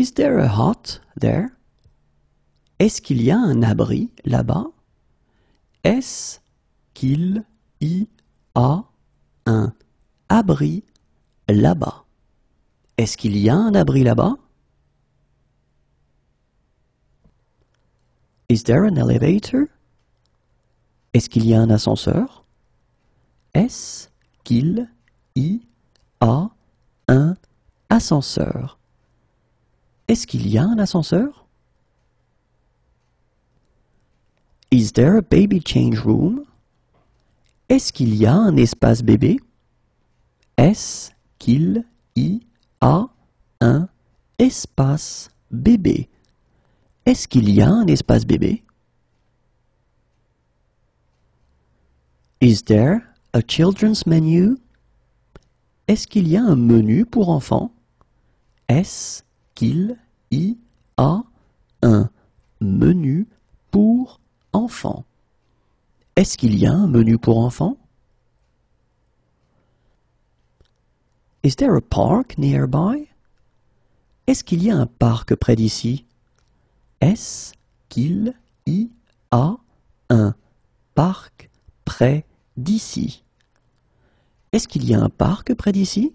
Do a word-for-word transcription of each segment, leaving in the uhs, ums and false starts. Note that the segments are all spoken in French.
Is there a hut there? Est-ce qu'il y a un abri là-bas? Est-ce qu'il y a un abri là-bas? Est-ce qu'il y a un abri là-bas? Is there an elevator? Est-ce qu'il y a un ascenseur? Est-ce qu'il y a un ascenseur? Est-ce qu'il y a un ascenseur? Is there a baby change room? Est-ce qu'il y a un espace bébé? Est-ce qu'il y a un espace bébé? Est-ce qu'il y a un espace bébé? Is there a children's menu? Est-ce qu'il y a un menu pour enfants? Est-ce qu'il y a un menu pour enfants? Est-ce qu'il y a un menu pour enfants? Is there a park nearby? Est-ce qu'il y a un parc près d'ici? Est-ce qu'il y a un parc près d'ici? Est-ce qu'il y a un parc près d'ici?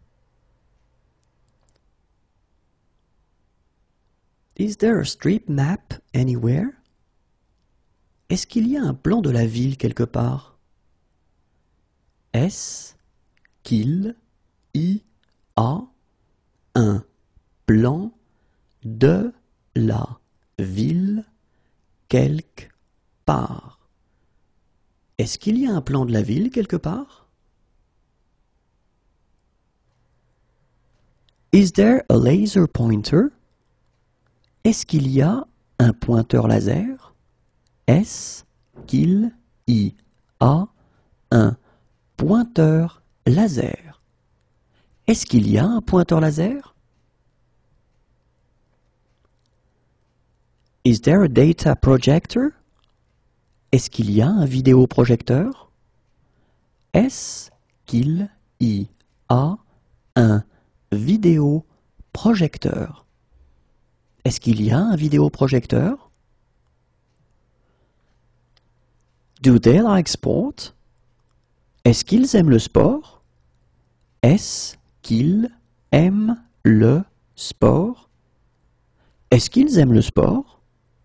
Is there a street map anywhere? Est-ce qu'il y a un plan de la ville quelque part? Est-ce qu'il y a un plan de la ville quelque part? Est-ce qu'il y a un plan de la ville quelque part? Is there a laser pointer? Est-ce qu'il y a un pointeur laser? Est-ce qu'il y a un pointeur laser? Est-ce qu'il y a un pointeur laser? Is there a data projector? Est-ce qu'il y a un vidéoprojecteur? Est-ce qu'il y a un vidéoprojecteur? Est-ce qu'il y a un vidéoprojecteur? Do they like sport? Est-ce qu'ils aiment le sport? Est-ce qu'ils aiment le sport? Est-ce qu'ils aiment le sport?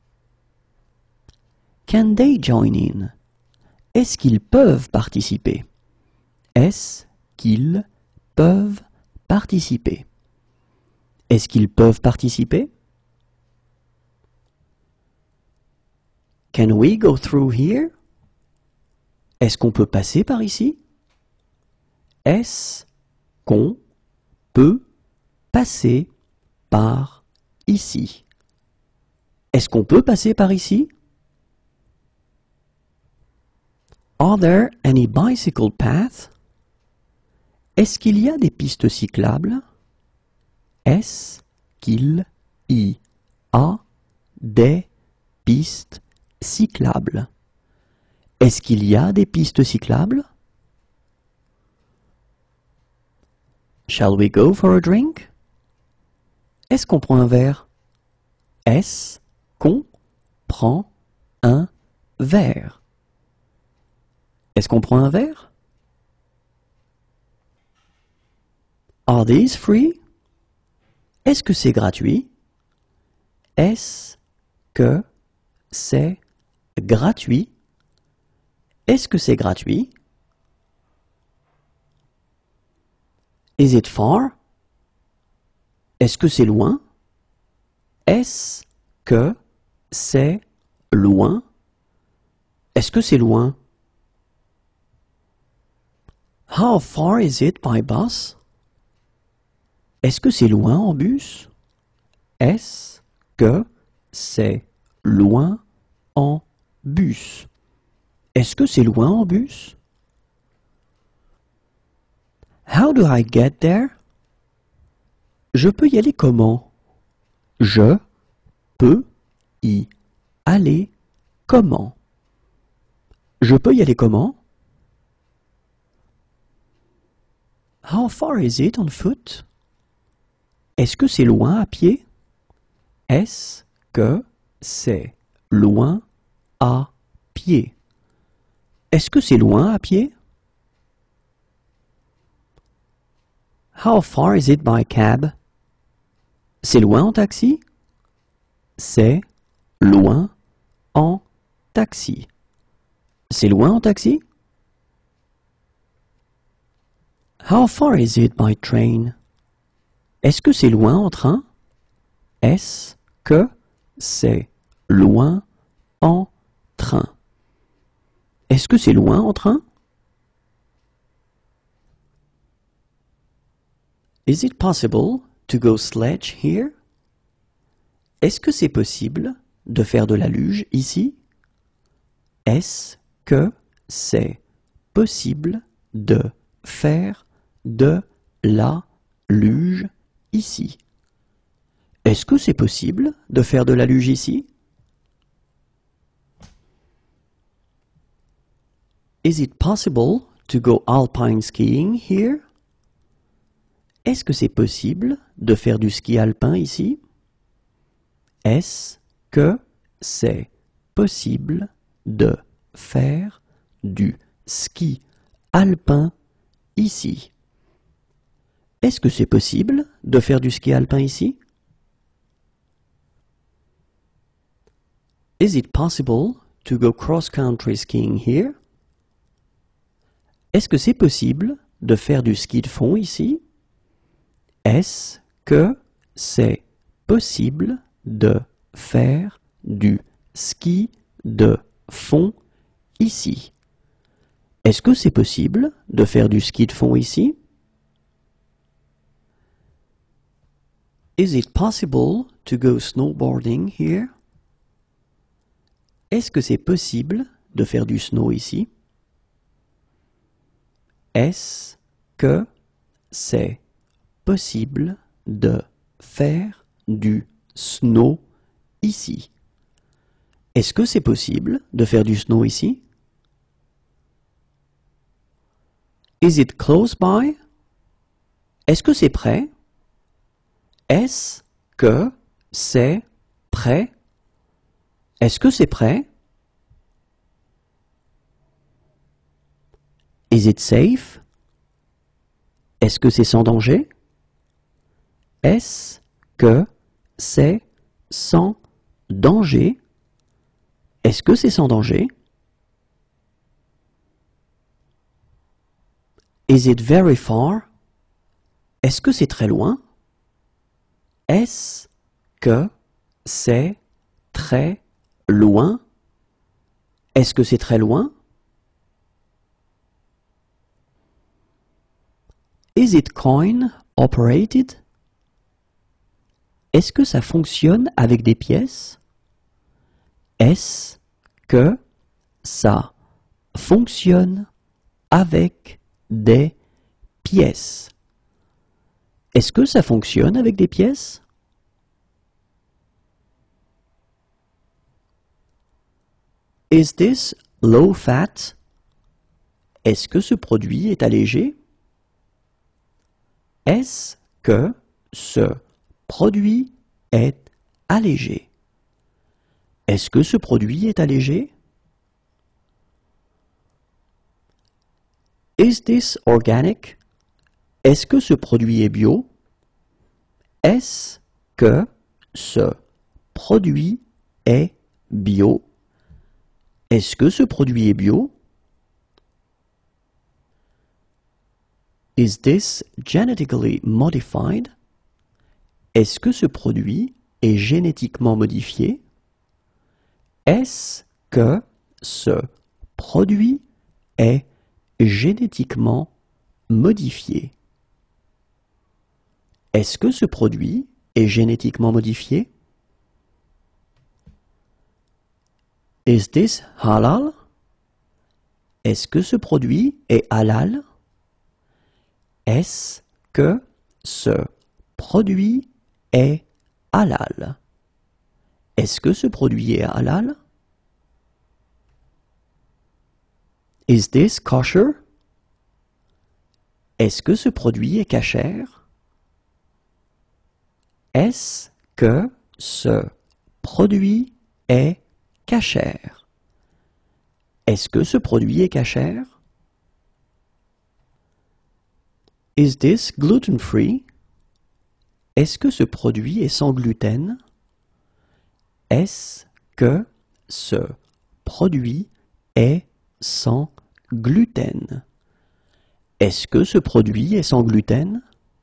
Can they join in? Est-ce qu'ils peuvent participer? Est-ce qu'ils peuvent participer? Est-ce qu'ils peuvent participer? Can we go through here? Est-ce qu'on peut passer par ici? Est-ce qu'on peut passer par ici? Est-ce qu'on peut passer par ici? Are there any bicycle paths? Est-ce qu'il y a des pistes cyclables? Est-ce qu'il y a des pistes cyclables? Est-ce qu'il y a des pistes cyclables? Shall we go for a drink? Est-ce qu'on prend un verre? Est-ce qu'on prend un verre? Est-ce qu'on prend un verre? Are these free? Est-ce que c'est gratuit? Est-ce que c'est gratuit? Est-ce que c'est gratuit? Is it far? Est-ce que c'est loin? Est-ce que c'est loin? Est-ce que c'est loin? How far is it by bus? Est-ce que c'est loin en bus? Est-ce que c'est loin en bus? Est-ce que c'est loin en bus? How do I get there? Je peux y aller comment? Je peux y aller comment? Je peux y aller comment? How far is it on foot? Est-ce que c'est loin à pied? Est-ce que c'est loin à pied? Est-ce que c'est loin à pied? How far is it by cab? C'est loin en taxi? C'est loin en taxi. C'est loin en taxi? How far is it by train? Est-ce que c'est loin en train? Est-ce que c'est loin en train? Est-ce que c'est loin en train? Is it possible to go sledge here? Est-ce que c'est possible de faire de la luge ici? Est-ce que c'est possible de faire de la luge ici? Est-ce que c'est possible de faire de la luge ici? Is it possible to go alpine skiing here? Est-ce que c'est possible de faire du ski alpin ici? Est-ce que c'est possible de faire du ski alpin ici? Est-ce que c'est possible de faire du ski alpin ici? Is it possible to go cross-country skiing here? Est-ce que c'est possible de faire du ski de fond ici? Est-ce que c'est possible de faire du ski de fond ici? Est-ce que c'est possible de faire du ski de fond ici? Is it possible to go snowboarding here? Est-ce que c'est possible de faire du snow ici? Est-ce que c'est possible de faire du snow ici? Est-ce que c'est possible de faire du snow ici? Is it close by? Est-ce que c'est prêt? Est-ce que c'est prêt? Est-ce que c'est prêt? Is it safe? Est-ce que c'est sans danger? Est-ce que c'est sans danger? Est-ce que c'est sans danger? Is it very far? Est-ce que c'est très loin? Est-ce que c'est très loin? Est-ce que c'est très loin? Is it coin operated? Est-ce que ça fonctionne avec des pièces? Est-ce que ça fonctionne avec des pièces? Est-ce que ça fonctionne avec des pièces? Is this low fat? Est-ce que ce produit est allégé? Est-ce que ce produit est allégé? Est-ce que ce produit est allégé? Is this organic? Est-ce que ce produit est bio? Est-ce que ce produit est bio? Est-ce que ce produit est bio? Is this genetically modified? Est-ce que ce produit est génétiquement modifié? Est-ce que ce produit est génétiquement modifié? Est-ce que ce produit est génétiquement modifié? Is this halal? Est-ce que ce produit est halal? Est-ce que ce produit est halal? Est-ce que ce produit est halal? Is this kosher? Est-ce que ce produit est cachère? Est-ce que ce produit est cachère? Est-ce que ce produit est cachère? Is this gluten-free? Est-ce que ce produit est sans gluten? Est-ce que ce produit est sans gluten? Est-ce que ce produit est sans gluten?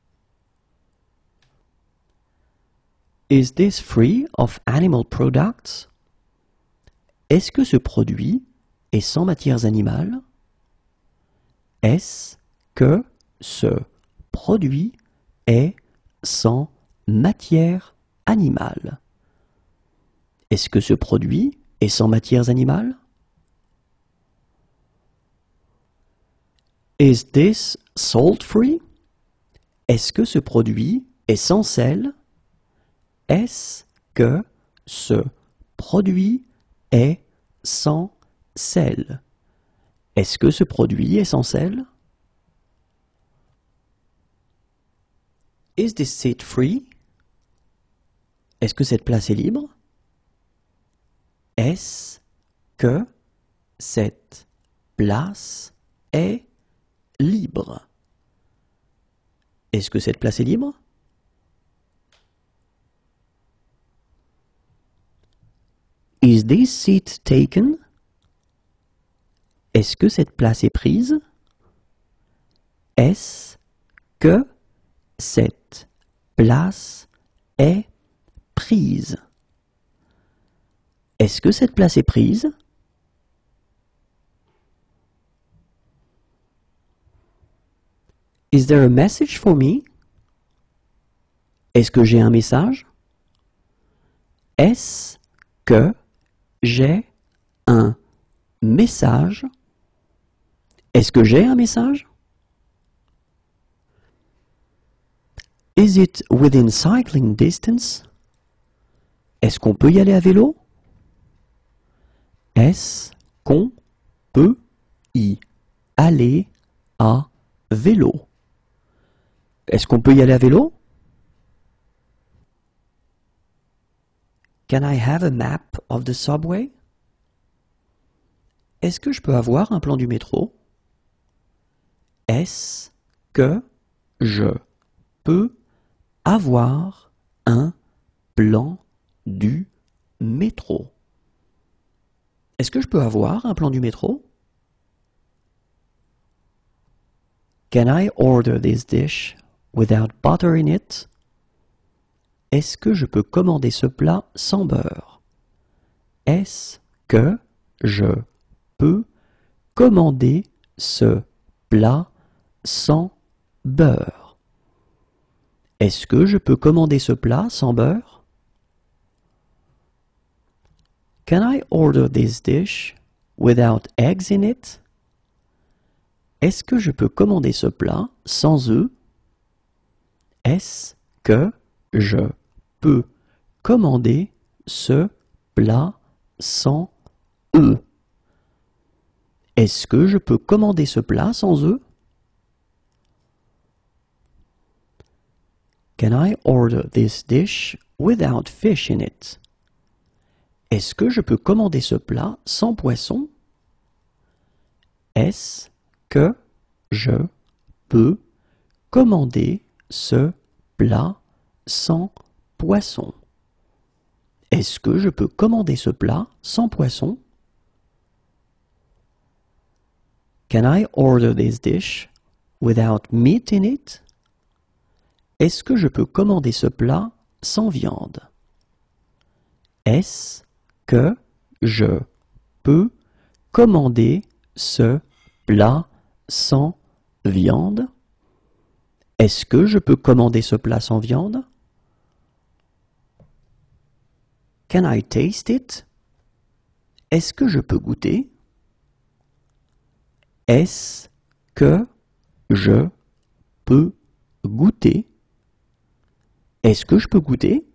Is this free of animal products? Est-ce que ce produit est sans matières animales? Est-ce que ce produit est sans matière animale? Est-ce que ce produit est sans matières animales? Is this salt-free? Est-ce que ce produit est sans sel? Est-ce que ce produit est sans sel? Est-ce que ce produit est sans sel? Is this seat free? Est-ce que cette place est libre? Est-ce que cette place est libre? Est-ce que cette place est libre? Is this seat taken? Est-ce que cette place est prise? Est-ce que cette place est prise? Est-ce que cette place est prise? Is there a message for me? Est-ce que j'ai un message? Est-ce que j'ai un message? Est-ce que j'ai un message? Is it within cycling distance? Est-ce qu'on peut y aller à vélo? Est-ce qu'on peut y aller à vélo? Est-ce qu'on peut y aller à vélo? Can I have a map of the subway? Est-ce que je peux avoir un plan du métro? Est-ce que je peux avoir un plan du métro? Est-ce que je peux avoir un plan du métro? Can I order this dish without butter in it? Est-ce que je peux commander ce plat sans beurre? Est-ce que je peux commander ce plat sans beurre? Est-ce que je peux commander ce plat sans beurre? Can I order this dish without eggs in it? Est-ce que je peux commander ce plat sans œufs? Est-ce que je peux commander ce plat sans œufs? Est-ce que je peux commander ce plat sans œufs? Can I order this dish without fish in it? Est-ce que je peux commander ce plat sans poisson? Est-ce que je peux commander ce plat sans poisson? Est-ce que je peux commander ce plat sans poisson? Can I order this dish without meat in it? Est-ce que je peux commander ce plat sans viande? Est-ce que je peux commander ce plat sans viande? Est-ce que je peux commander ce plat sans viande? Can I taste it? Est-ce que je peux goûter? Est-ce que je peux goûter? Est-ce que je peux goûter?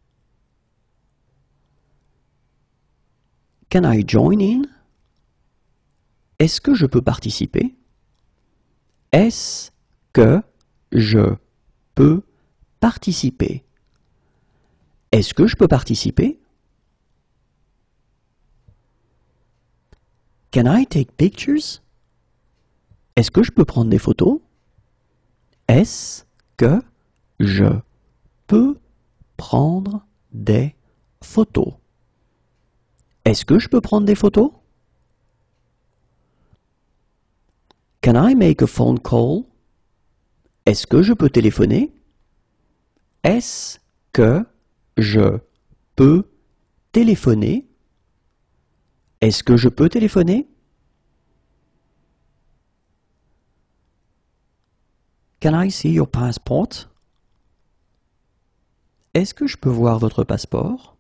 Can I join in? Est-ce que je peux participer? Est-ce que je peux participer? Est-ce que je peux participer? Can I take pictures? Est-ce que je peux prendre des photos? Est-ce que je peux prendre des photos? Est-ce que je peux prendre des photos? Can I make a phone call? Est-ce que je peux téléphoner? Est-ce que je peux téléphoner? Est-ce que je peux téléphoner? Can I see your passport? Est-ce que je peux voir votre passeport?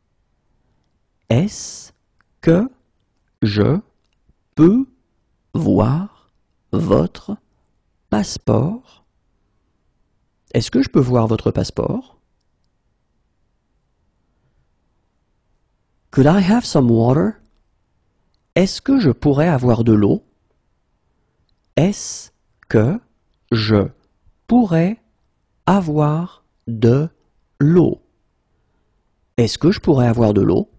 Est-ce que je peux voir votre passeport? Est-ce que je peux voir votre passeport? Could I have some water? Est-ce que je pourrais avoir de l'eau? Est-ce que je pourrais avoir de l'eau? Est-ce que je pourrais avoir de l'eau?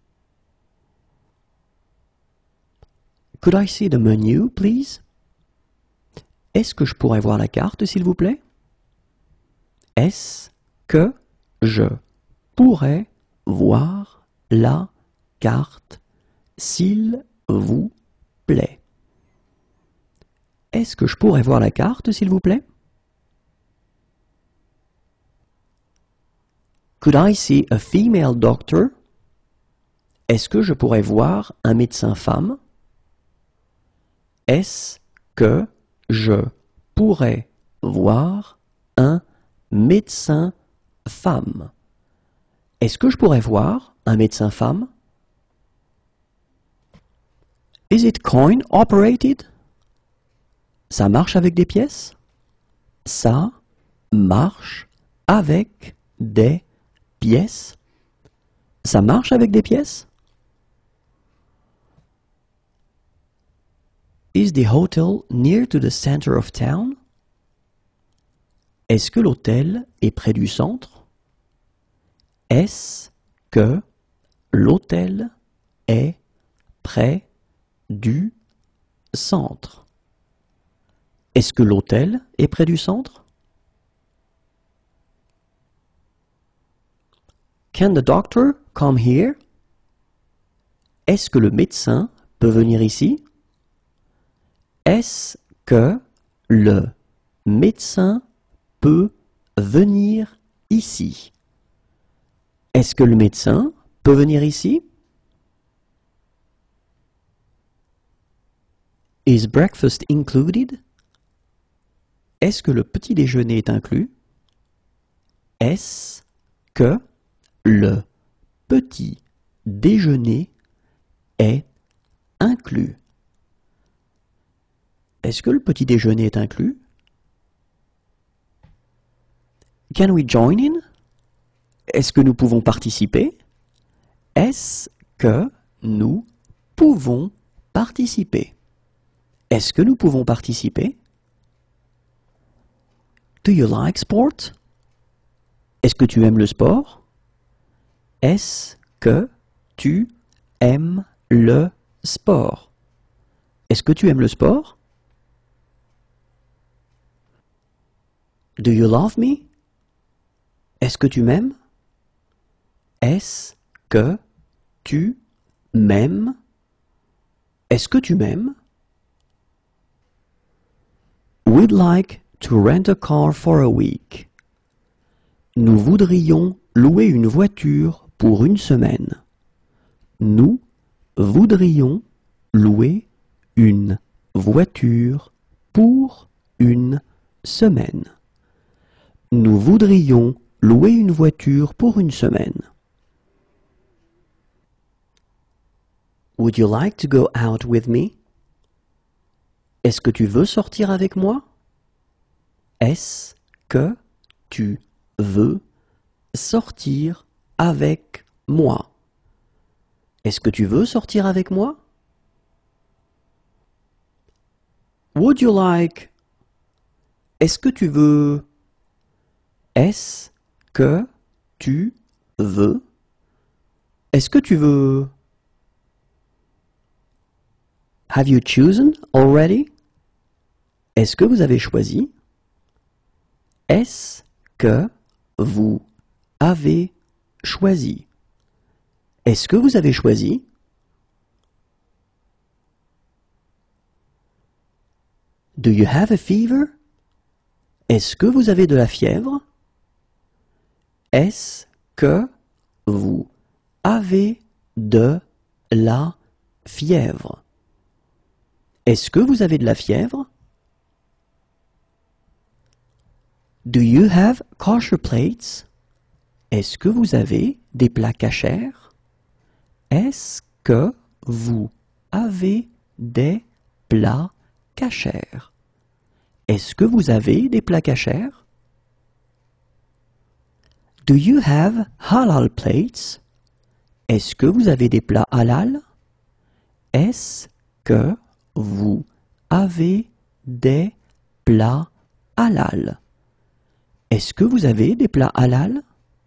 Could I see the menu, please? Est-ce que je pourrais voir la carte, s'il vous plaît? Est-ce que je pourrais voir la carte, s'il vous plaît? Est-ce que je pourrais voir la carte, s'il vous plaît? Could I see a female doctor? Est-ce que je pourrais voir un médecin femme? Est-ce que je pourrais voir un médecin femme? Est-ce que je pourrais voir un médecin femme? Is it coin operated? Ça marche avec des pièces? Ça marche avec des pièces? Ça marche avec des pièces? Is the hotel near to the center of town? Est-ce que l'hôtel est près du centre? Est-ce que l'hôtel est près du centre? Est-ce que l'hôtel est près du centre? Can the doctor come here? Est-ce que le médecin peut venir ici? Est-ce que le médecin peut venir ici? Est-ce que le médecin peut venir ici? Is breakfast included? Est-ce que le petit déjeuner est inclus? Est-ce que le petit déjeuner est inclus? Est-ce que le petit déjeuner est inclus? Can we join in? Est-ce que nous pouvons participer? Est-ce que nous pouvons participer? Est-ce que nous pouvons participer? Do you like sport? Est-ce que tu aimes le sport? Est-ce que tu aimes le sport? Est-ce que tu aimes le sport? Do you love me? Est-ce que tu m'aimes? Est-ce que tu m'aimes? Est-ce que tu m'aimes? We'd like to rent a car for a week. Nous voudrions louer une voiture pour une semaine. Nous voudrions louer une voiture pour une semaine. Nous voudrions louer une voiture pour une semaine. Would you like to go out with me? Est-ce que tu veux sortir avec moi? Est-ce que tu veux sortir avec moi? Est-ce que tu veux sortir avec moi? Would you like? Est-ce que tu veux? Est-ce que tu veux? Est-ce que tu veux? Have you chosen already? Est-ce que vous avez choisi? Est-ce que vous avez choisi? Est-ce que vous avez choisi? Do you have a fever? Est-ce que vous avez de la fièvre? Est-ce que vous avez de la fièvre? Est-ce que vous avez de la fièvre? Do you have kosher plates? Est-ce que vous avez des plats kashers? Est-ce que vous avez des plats kashers? Est-ce que vous avez des plats kashers? Do you have halal plates? Est-ce que vous avez des plats halal? Est-ce que vous avez des plats halal? Est-ce que vous avez des plats halal?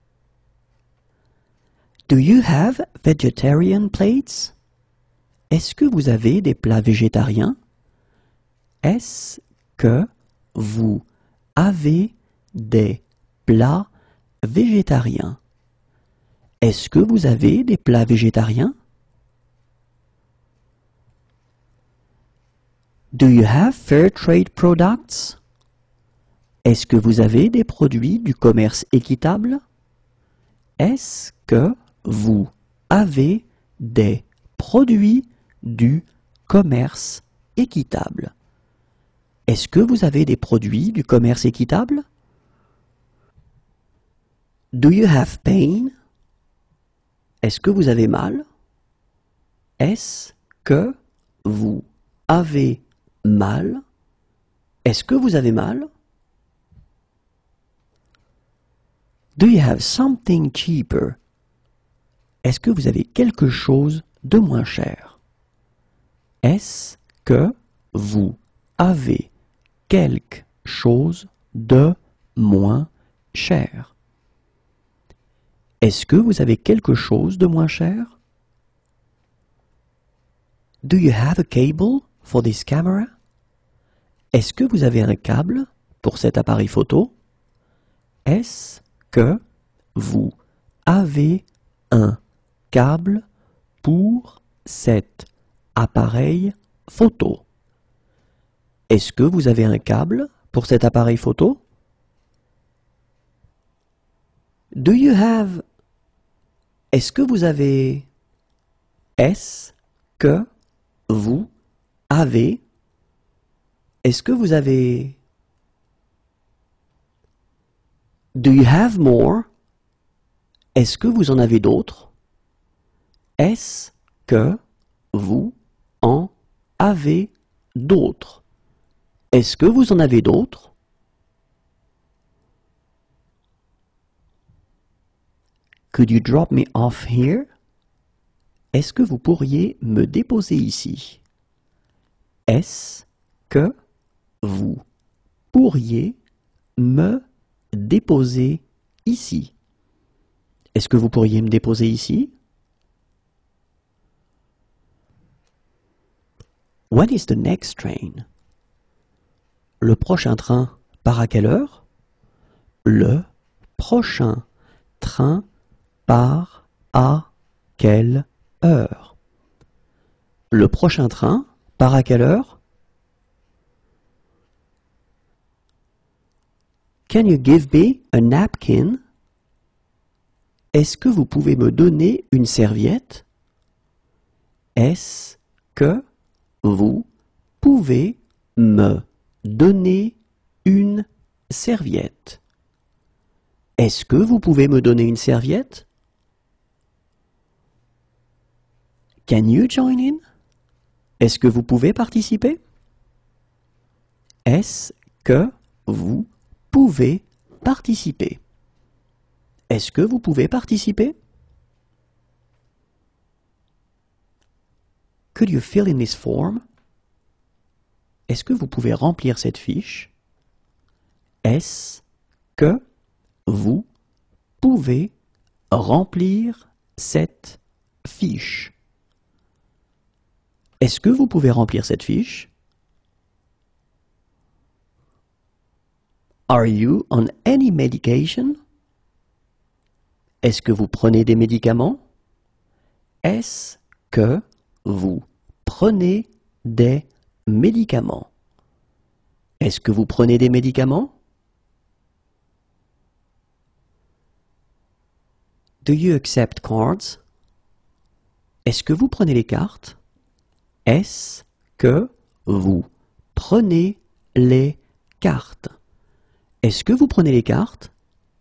Do you have vegetarian plates? Est-ce que vous avez des plats végétariens? Est-ce que vous avez des plats végétariens? Est-ce que vous avez des plats végétariens? Do you have fair trade products? Est-ce que vous avez des produits du commerce équitable? Est-ce que vous avez des produits du commerce équitable? Est-ce que vous avez des produits du commerce équitable? Do you have pain? Est-ce que vous avez mal? Est-ce que vous avez mal? Est-ce que vous avez mal? Do you have something cheaper? Est-ce que vous avez quelque chose de moins cher? Est-ce que vous avez quelque chose de moins cher? Est-ce que vous avez quelque chose de moins cher? Do you have a cable for this camera? Est-ce que vous avez un câble pour cet appareil photo? Est-ce que vous avez un câble pour cet appareil photo? Est-ce que vous avez un câble pour cet appareil photo? Do you have? Est-ce que vous avez? Est-ce que vous avez? Est-ce que vous avez? Do you have more? Est-ce que vous en avez d'autres? Est-ce que vous en avez d'autres? Est-ce que vous en avez d'autres? Could you drop me off here? Est-ce que vous pourriez me déposer ici? Est-ce que vous pourriez me déposer ici? Est-ce que vous pourriez me déposer ici? When is the next train? Le prochain train part à quelle heure? Le prochain train part à quelle heure? Le prochain train part à quelle heure? Can you give me a napkin? Est-ce que vous pouvez me donner une serviette? Est-ce que vous pouvez me donner une serviette? Est-ce que vous pouvez me donner une serviette? Can you join in? Est-ce que vous pouvez participer? Est-ce que vous pouvez participer? Est-ce que vous pouvez participer? Could you fill in this form? Est-ce que vous pouvez remplir cette fiche? Est-ce que vous pouvez remplir cette fiche? Est-ce que vous pouvez remplir cette fiche? Are you on any medication? Est-ce que vous prenez des médicaments? Est-ce que vous prenez des médicaments? Est-ce que vous prenez des médicaments? Do you accept cards? Est-ce que vous prenez les cartes? Est-ce que vous prenez les cartes? Est-ce que vous prenez les cartes?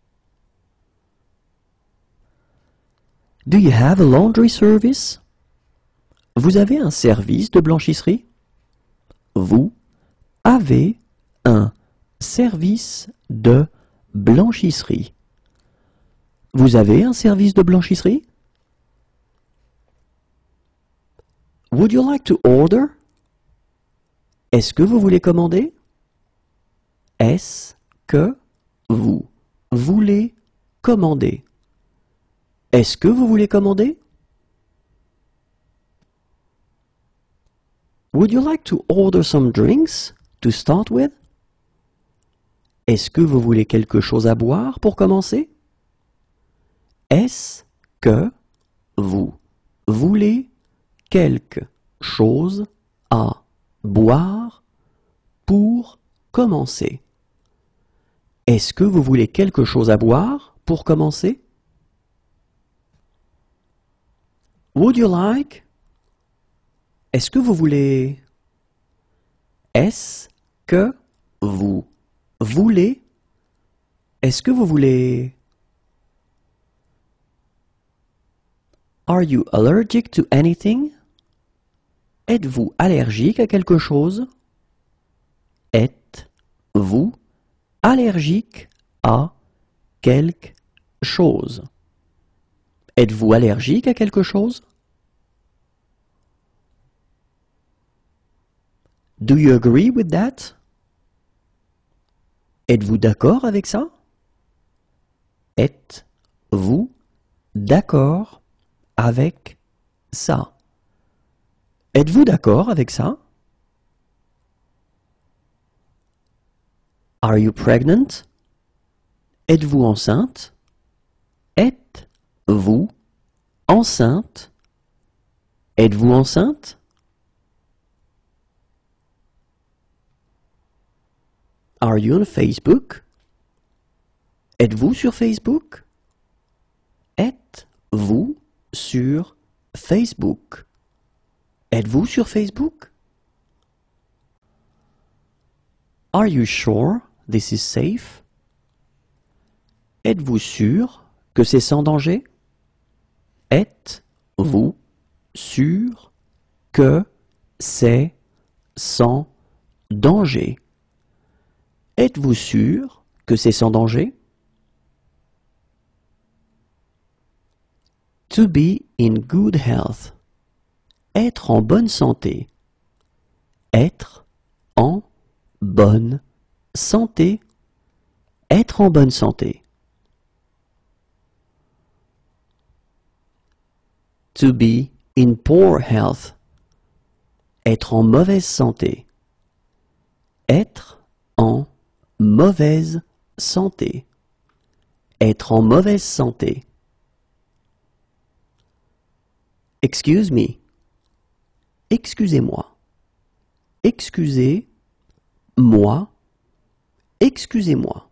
Do you have a laundry service? Vous avez un service de blanchisserie? Vous avez un service de blanchisserie. Vous avez un service de blanchisserie? Would you like to order? Est-ce que vous voulez commander? Est-ce que vous voulez commander? Est-ce que vous voulez commander? Would you like to order some drinks to start with? Est-ce que vous voulez quelque chose à boire pour commencer? Est-ce que vous voulez quelque chose à boire pour commencer? Est-ce que vous voulez quelque chose à boire pour commencer? Would you like? Est-ce que vous voulez? Est-ce que vous voulez? Est-ce que vous voulez? Are you allergic to anything? Êtes-vous allergique à quelque chose? Êtes-vous allergique à quelque chose? Êtes-vous allergique à quelque chose? Do you agree with that? Êtes-vous d'accord avec ça? Êtes-vous d'accord avec ça? Êtes-vous d'accord avec ça? Are you pregnant? Êtes-vous enceinte? Êtes-vous enceinte? Êtes-vous enceinte? Are you on Facebook? Êtes-vous sur Facebook? Êtes-vous sur Facebook? Êtes-vous sur Facebook? Are you sure this is safe? Êtes-vous sûr que c'est sans danger? Êtes-vous sûr que c'est sans danger? Êtes-vous sûr que c'est sans danger? To be in good health. Être en bonne santé. Être en bonne santé. Être en bonne santé. To be in poor health. Être en mauvaise santé. Être en mauvaise santé. Être en mauvaise santé. Excuse me. Excusez-moi. Excusez-moi. Excusez-moi.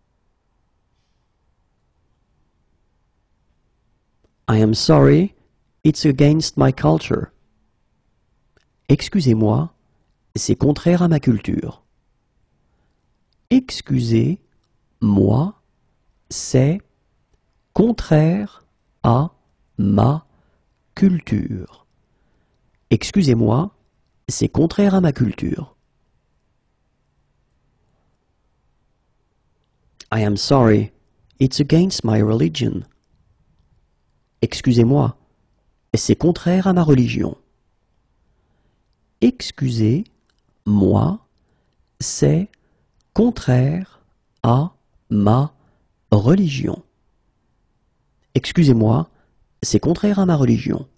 I am sorry, it's against my culture. Excusez-moi, c'est contraire à ma culture. Excusez-moi, c'est contraire à ma culture. Excusez-moi, c'est contraire à ma culture. I am sorry, it's against my religion. Excusez-moi, c'est contraire à ma religion. Excusez-moi, c'est contraire à ma religion. Excusez-moi, c'est contraire à ma religion.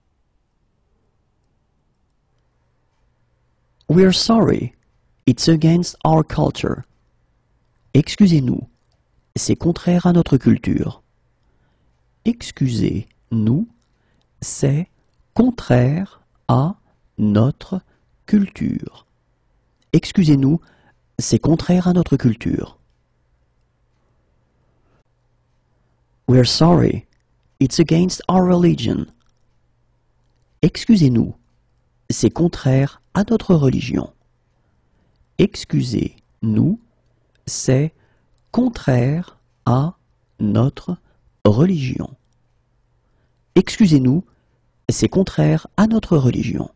We're sorry, it's against our culture. Excusez-nous, c'est contraire à notre culture. Excusez-nous, c'est contraire à notre culture. Excusez-nous, c'est contraire à notre culture. We're sorry, it's against our religion. Excusez-nous, c'est contraire à notre religion. Excusez-nous, c'est contraire à notre religion. Excusez-nous, c'est contraire à notre religion.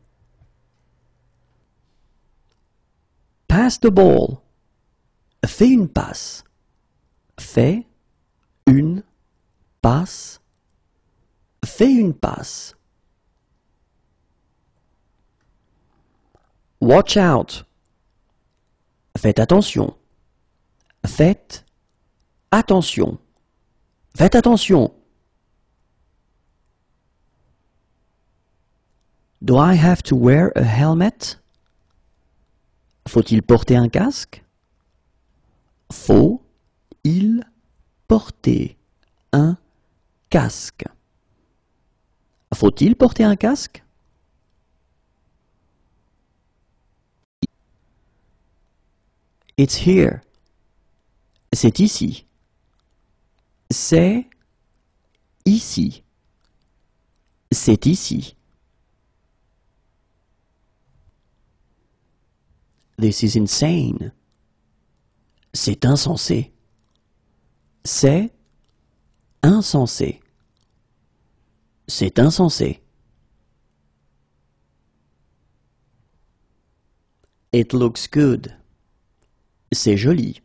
Pass the ball. Fais une passe. Fais une passe. Fais une passe. Watch out. Faites attention. Faites attention. Faites attention. Do I have to wear a helmet? Faut-il porter un casque? Faut-il porter un casque? Faut-il porter un casque? It's here. C'est ici. C'est ici. C'est ici. This is insane. C'est insensé. C'est insensé. C'est insensé. It looks good. C'est joli.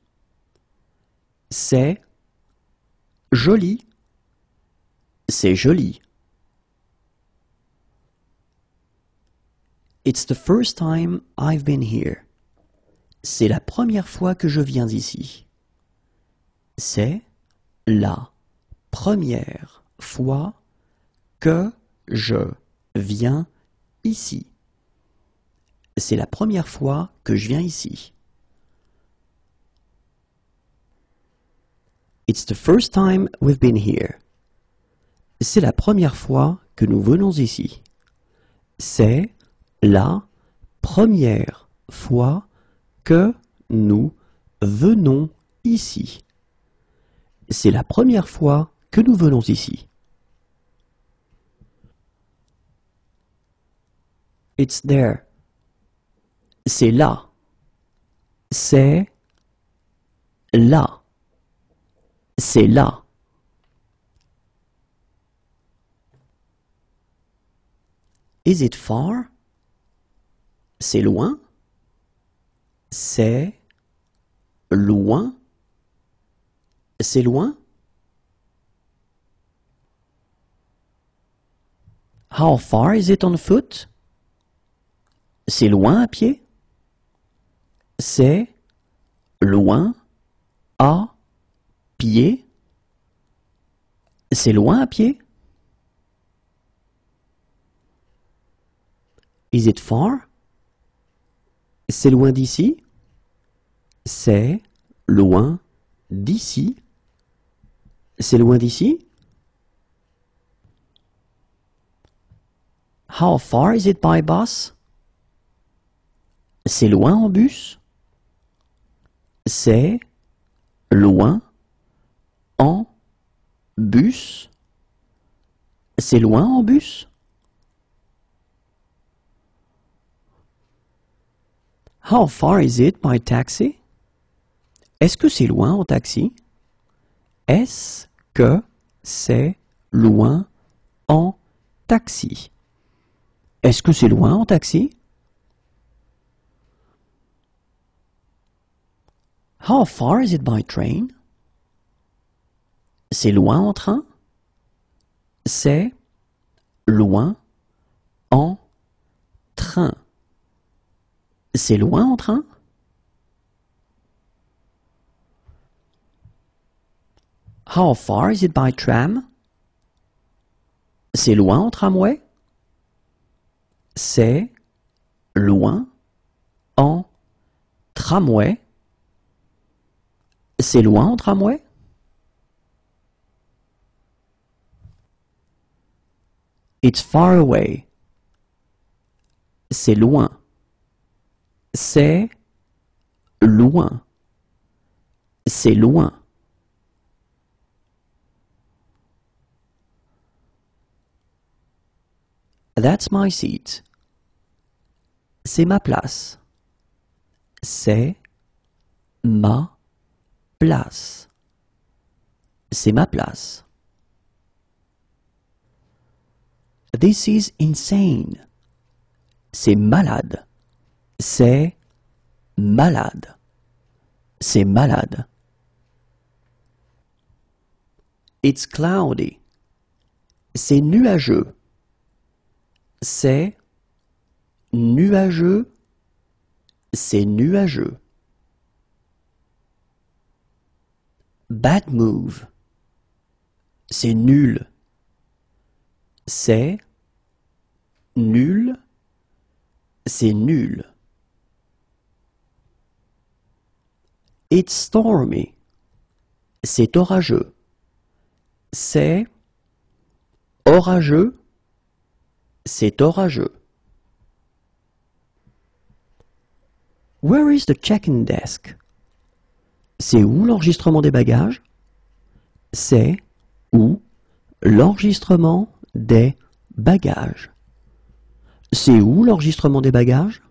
C'est joli. C'est joli. It's the first time I've been here. C'est la première fois que je viens ici. C'est la première fois que je viens ici. C'est la première fois que je viens ici. It's the first time we've been here. C'est la première fois que nous venons ici. C'est la première fois que nous venons ici. C'est la première fois que nous venons ici. It's there. C'est là. C'est là. C'est là. Is it far? C'est loin? C'est loin? C'est loin? How far is it on foot? C'est loin à pied? C'est loin à pied? C'est loin à pied? Is it far? C'est loin d'ici? C'est loin d'ici? C'est loin d'ici? How far is it by bus? C'est loin en bus? C'est loin en bus? C'est loin en bus? How far is it by taxi? Est-ce que c'est loin en taxi? Est-ce que c'est loin en taxi? Est-ce que c'est loin en taxi? How far is it by train? C'est loin en train? C'est loin en train. C'est loin en train? How far is it by tram? C'est loin en tramway? C'est loin en tramway? C'est loin en tramway? It's far away. C'est loin. C'est loin. C'est loin. That's my seat. C'est ma place. C'est ma place. C'est ma place. This is insane. C'est malade. C'est malade. C'est malade. It's cloudy. C'est nuageux. C'est nuageux. C'est nuageux. Bad move. C'est nul. C'est nul. C'est nul. It's stormy. C'est orageux. C'est orageux. C'est orageux. Where is the check-in desk? C'est où l'enregistrement des bagages? C'est où l'enregistrement des bagages? C'est où l'enregistrement des bagages?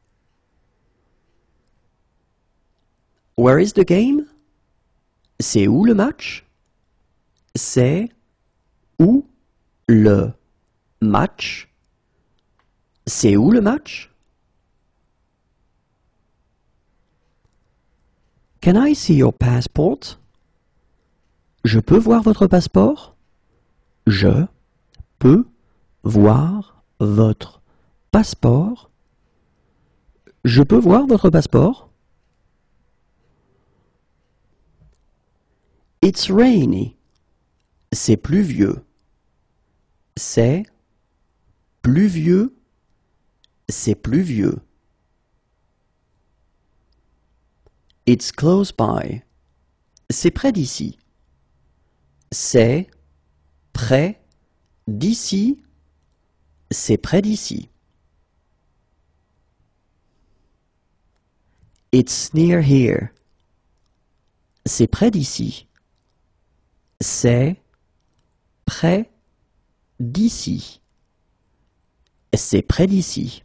Where is the game? C'est où le match? C'est où le match? C'est où le match? Can I see your passport? Je peux voir votre passeport? Je peux voir votre passeport? Je peux voir votre passeport? It's rainy. C'est pluvieux. C'est pluvieux. C'est pluvieux. It's close by. C'est près d'ici. C'est près d'ici. C'est près d'ici. It's near here. C'est près d'ici. C'est près d'ici. C'est près d'ici.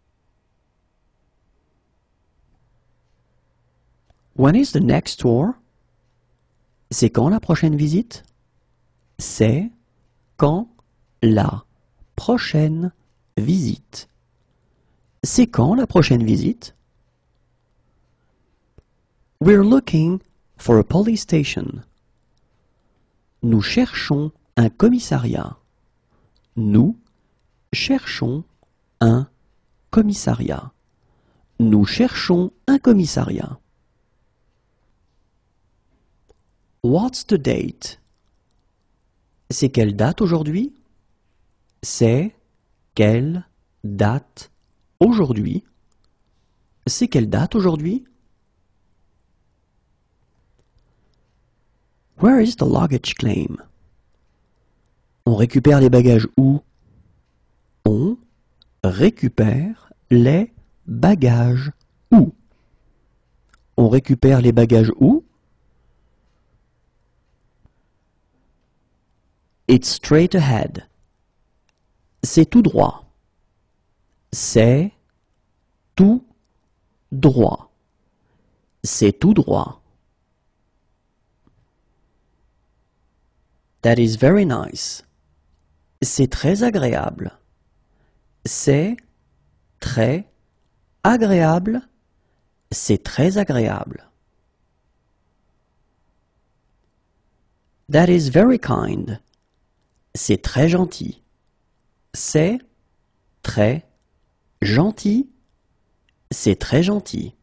When is the next tour? C'est quand la prochaine visite? C'est quand la prochaine visite? C'est quand la prochaine visite? We're looking for a police station. Nous cherchons un commissariat. Nous cherchons un commissariat. Nous cherchons un commissariat. What's the date? C'est quelle date aujourd'hui? C'est quelle date aujourd'hui? C'est quelle date aujourd'hui? Where is the luggage claim? On récupère les bagages où? On récupère les bagages où? On récupère les bagages où? It's straight ahead. C'est tout droit. C'est tout droit. C'est tout droit. That is very nice. C'est très agréable. C'est très agréable. C'est très agréable. That is very kind. C'est très gentil. C'est très gentil. C'est très gentil.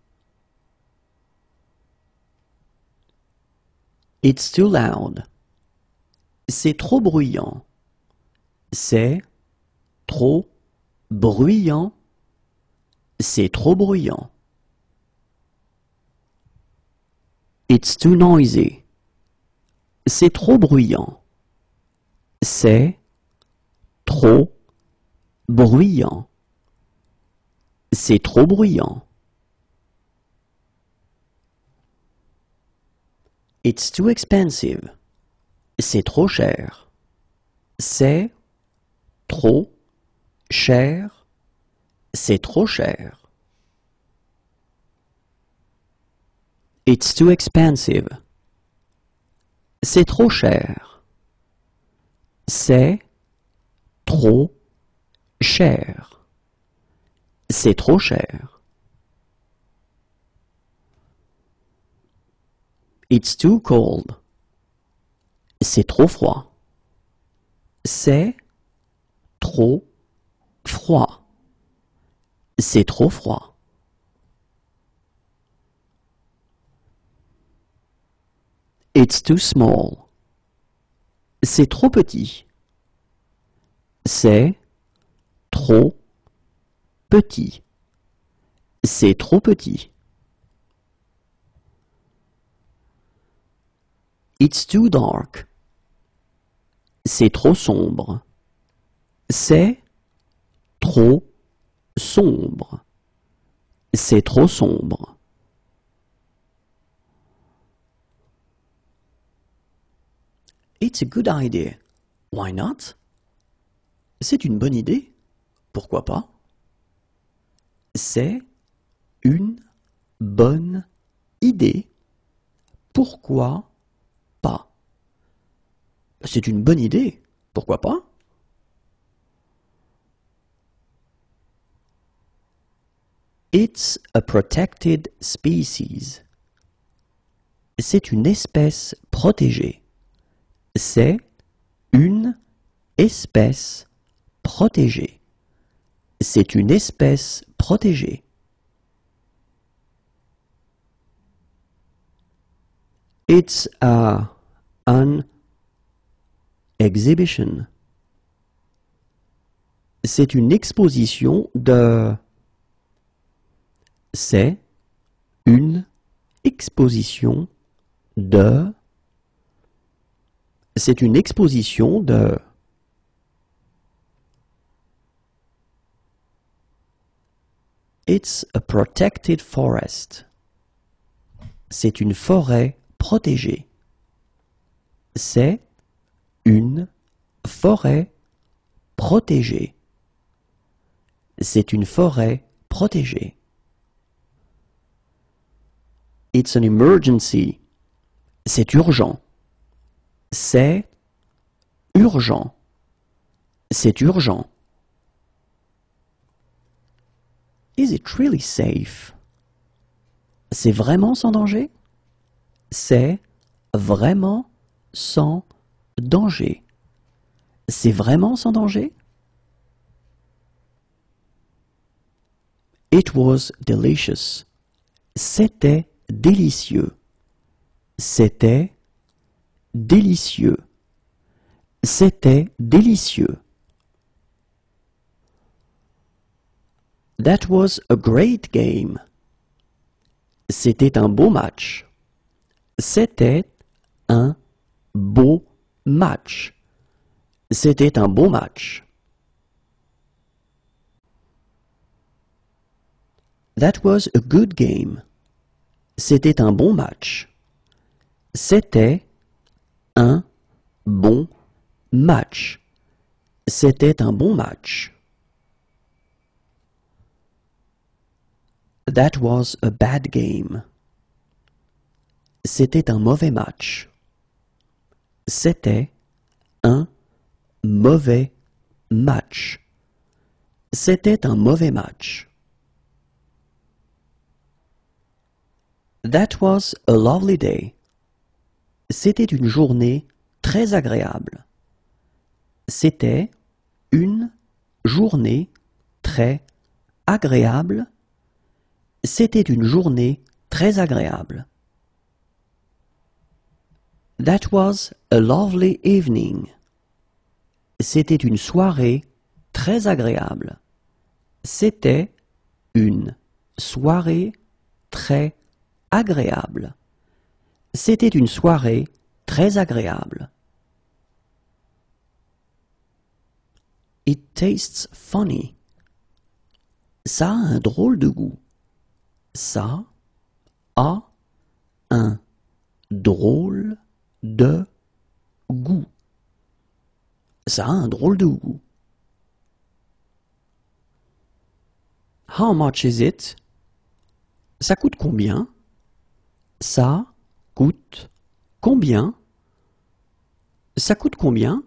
It's too loud. C'est trop bruyant. C'est trop bruyant. C'est trop bruyant. It's too noisy. C'est trop bruyant. C'est trop bruyant. C'est trop bruyant. It's too expensive. C'est trop cher. C'est trop cher. C'est trop cher. It's too expensive. C'est trop cher. C'est trop cher. C'est trop cher. It's too cold. C'est trop froid. C'est trop froid. C'est trop froid. It's too small. C'est trop petit. C'est trop petit. C'est trop petit. It's too dark. C'est trop sombre. C'est trop sombre. C'est trop sombre. It's a good idea. Why not? C'est une bonne idée. Pourquoi pas? C'est une bonne idée. Pourquoi pas? C'est une bonne idée. Pourquoi pas? It's a protected species. C'est une espèce protégée. C'est une espèce protégée. C'est une espèce protégée. It's a, an exhibition. C'est une exposition de... C'est une exposition de... C'est une exposition de... It's a protected forest. C'est une forêt protégée. C'est une forêt protégée. C'est une forêt protégée. It's an emergency. C'est urgent. C'est urgent. C'est urgent. Is it really safe? C'est vraiment sans danger? C'est vraiment sans danger. C'est vraiment sans danger? It was delicious. C'était délicieux. C'était délicieux. C'était délicieux. That was a great game. C'était un beau match. C'était un beau match. C'était un beau match. That was a good game. C'était un bon match. C'était un bon match. C'était un bon match. That was a bad game. C'était un mauvais match. C'était un mauvais match. C'était un mauvais match. That was a lovely day. C'était une journée très agréable. C'était une journée très agréable. C'était une journée très agréable. That was a lovely evening. C'était une soirée très agréable. C'était une soirée très agréable. C'était une soirée très agréable. It tastes funny. Ça a un drôle de goût. Ça a un drôle de goût. Ça a un drôle de goût. How much is it? Ça coûte combien? Ça coûte combien? Ça coûte combien?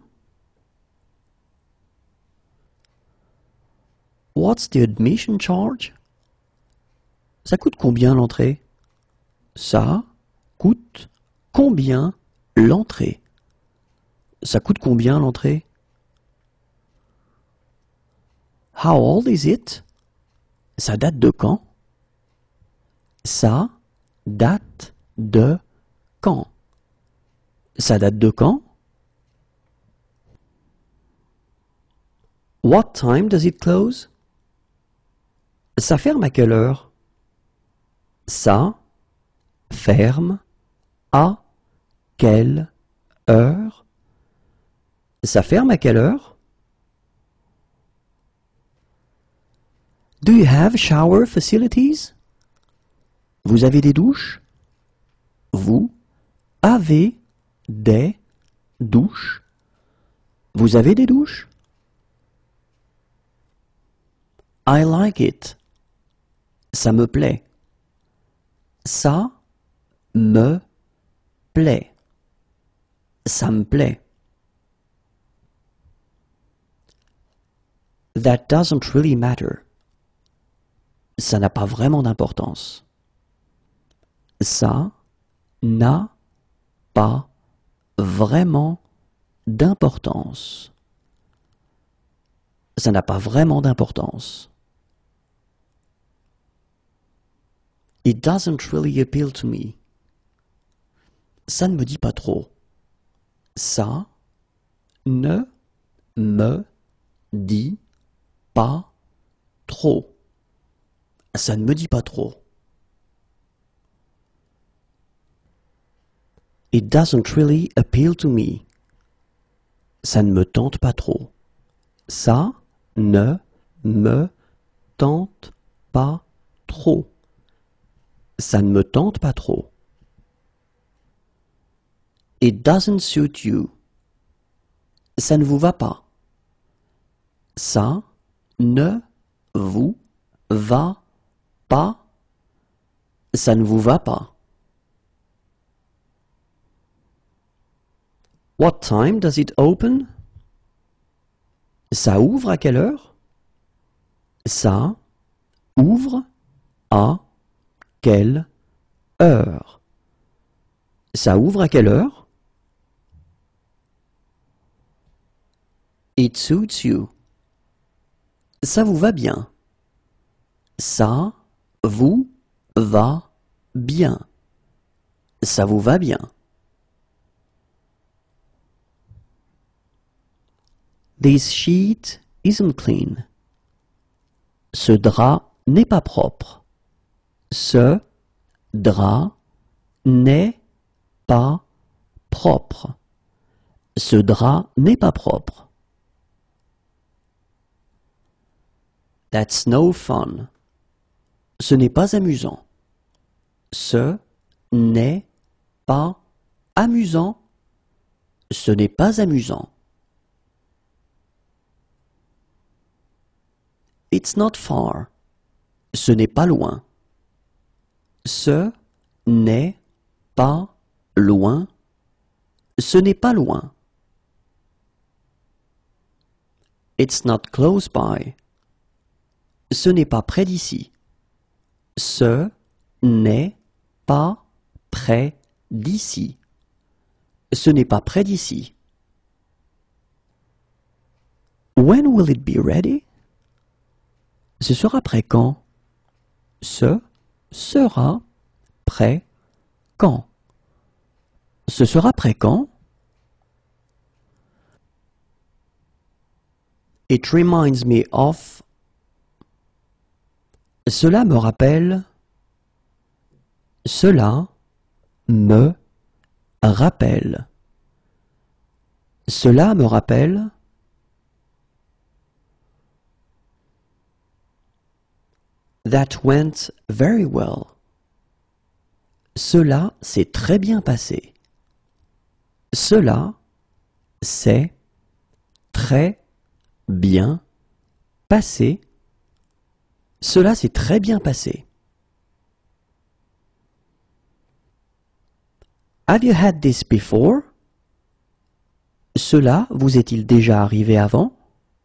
What's the admission charge? Ça coûte combien l'entrée? Ça coûte combien l'entrée? Ça coûte combien l'entrée? How old is it? Ça date de quand? Ça date de quand? Ça date de quand? What time does it close? Ça ferme à quelle heure? Ça ferme à quelle heure? Ça ferme à quelle heure? Do you have shower facilities? Vous avez des douches? Vous avez des douches? Vous avez des douches? I like it. Ça me plaît. Ça me plaît. Ça me plaît. That doesn't really matter. Ça n'a pas vraiment d'importance. Ça n'a pas vraiment d'importance. Ça n'a pas vraiment d'importance. It doesn't really appeal to me. Ça ne me dit pas trop. Ça ne me dit pas trop. Ça ne me dit pas trop. It doesn't really appeal to me. Ça ne me tente pas trop. Ça ne me tente pas trop. Ça ne me tente pas trop. It doesn't suit you. Ça ne vous va pas. Ça ne vous va pas. Ça ne vous va pas. What time does it open? Ça ouvre à quelle heure? Ça ouvre à quelle heure? Ça ouvre à quelle heure? It suits you. Ça vous va bien. Ça vous va bien. Ça vous va bien. This sheet isn't clean. Ce drap n'est pas propre. Ce drap n'est pas propre. Ce drap n'est pas propre. That's no fun. Ce n'est pas amusant. Ce n'est pas amusant. Ce n'est pas amusant. It's not far. Ce n'est pas loin. Ce n'est pas loin. Ce n'est pas loin. It's not close by. Ce n'est pas près d'ici. Ce n'est pas près d'ici. Ce n'est pas près d'ici. When will it be ready? Ce sera prêt quand? Ce sera prêt quand? Ce sera prêt quand? It reminds me of. Cela me rappelle. Cela me rappelle. Cela me rappelle. That went very well. Cela s'est très bien passé. Cela s'est très bien passé. Cela s'est très bien passé. Have you had this before? Cela vous est-il déjà arrivé avant?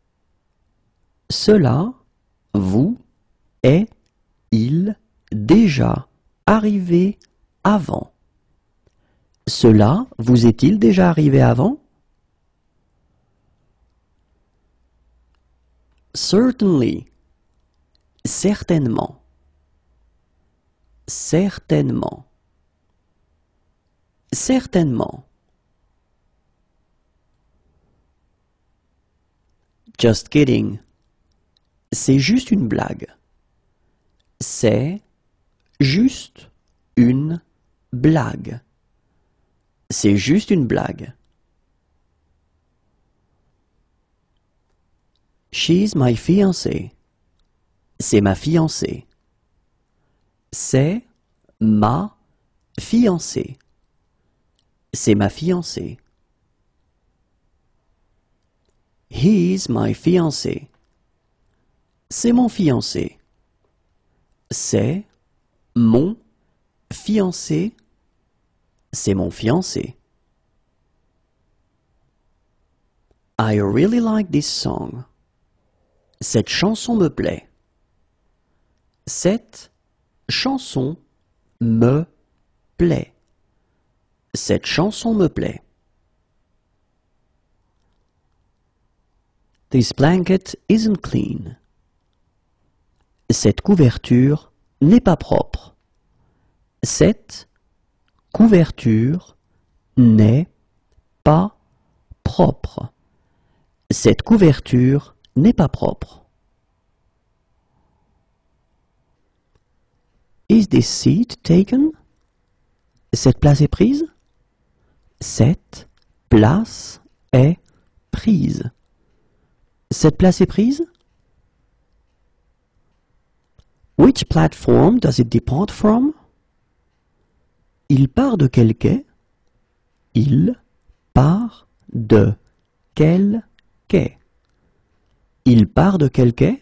Cela vous est-il déjà arrivé avant? Cela vous est-il déjà arrivé avant? Certainly. Certainement. Certainement. Certainement. Just kidding. C'est juste une blague. C'est juste une blague. C'est juste une blague. She's my fiancée. C'est ma fiancée. C'est ma fiancée. C'est ma fiancée. He's my fiancé. C'est mon fiancé. C'est mon fiancé. C'est mon fiancé. I really like this song. Cette chanson me plaît. Cette chanson me plaît. Cette chanson me plaît. This blanket isn't clean. Cette couverture n'est pas propre. Cette couverture n'est pas propre. Cette couverture n'est pas propre. Is this seat taken? Cette place est prise? Cette place est prise. Cette place est prise? Which platform does it depart from? Il part de quel quai? Il part de quel quai? Il part de quel quai?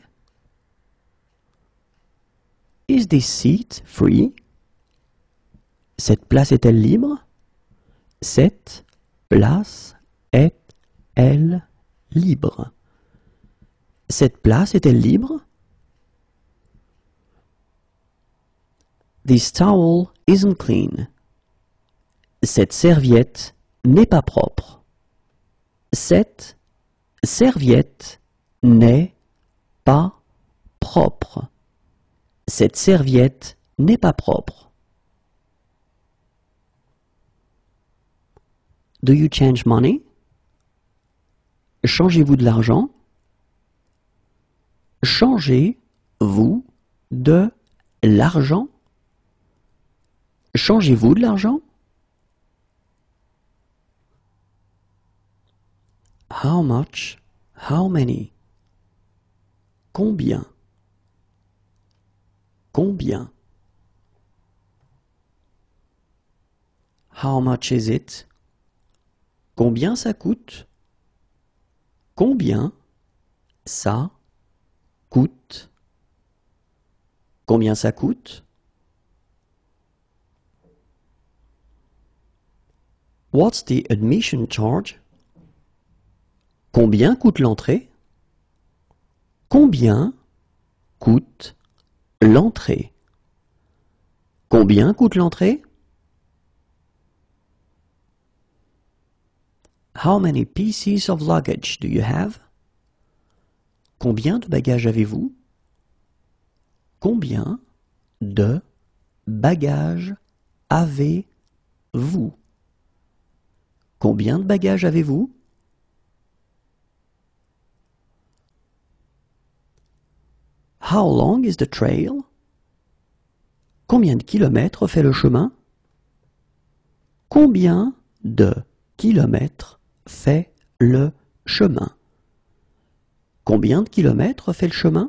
Is this seat free? Cette place est-elle libre? Cette place est-elle libre? Cette place est-elle libre? This towel isn't clean. Cette serviette n'est pas propre. Cette serviette n'est pas propre. Cette serviette n'est pas propre. Do you change money? Changez-vous de l'argent? Changez-vous de l'argent? Changez-vous de l'argent? How much? How many? Combien? Combien? How much is it? Combien ça coûte? Combien ça coûte? Combien ça coûte? What's the admission charge? Combien coûte l'entrée? Combien coûte l'entrée? Combien coûte l'entrée? How many pieces of luggage do you have? Combien de bagages avez-vous? Combien de bagages avez-vous? Combien de bagages avez-vous? How long is the trail? Combien de kilomètres fait le chemin? Combien de kilomètres fait le chemin? Combien de kilomètres fait le chemin?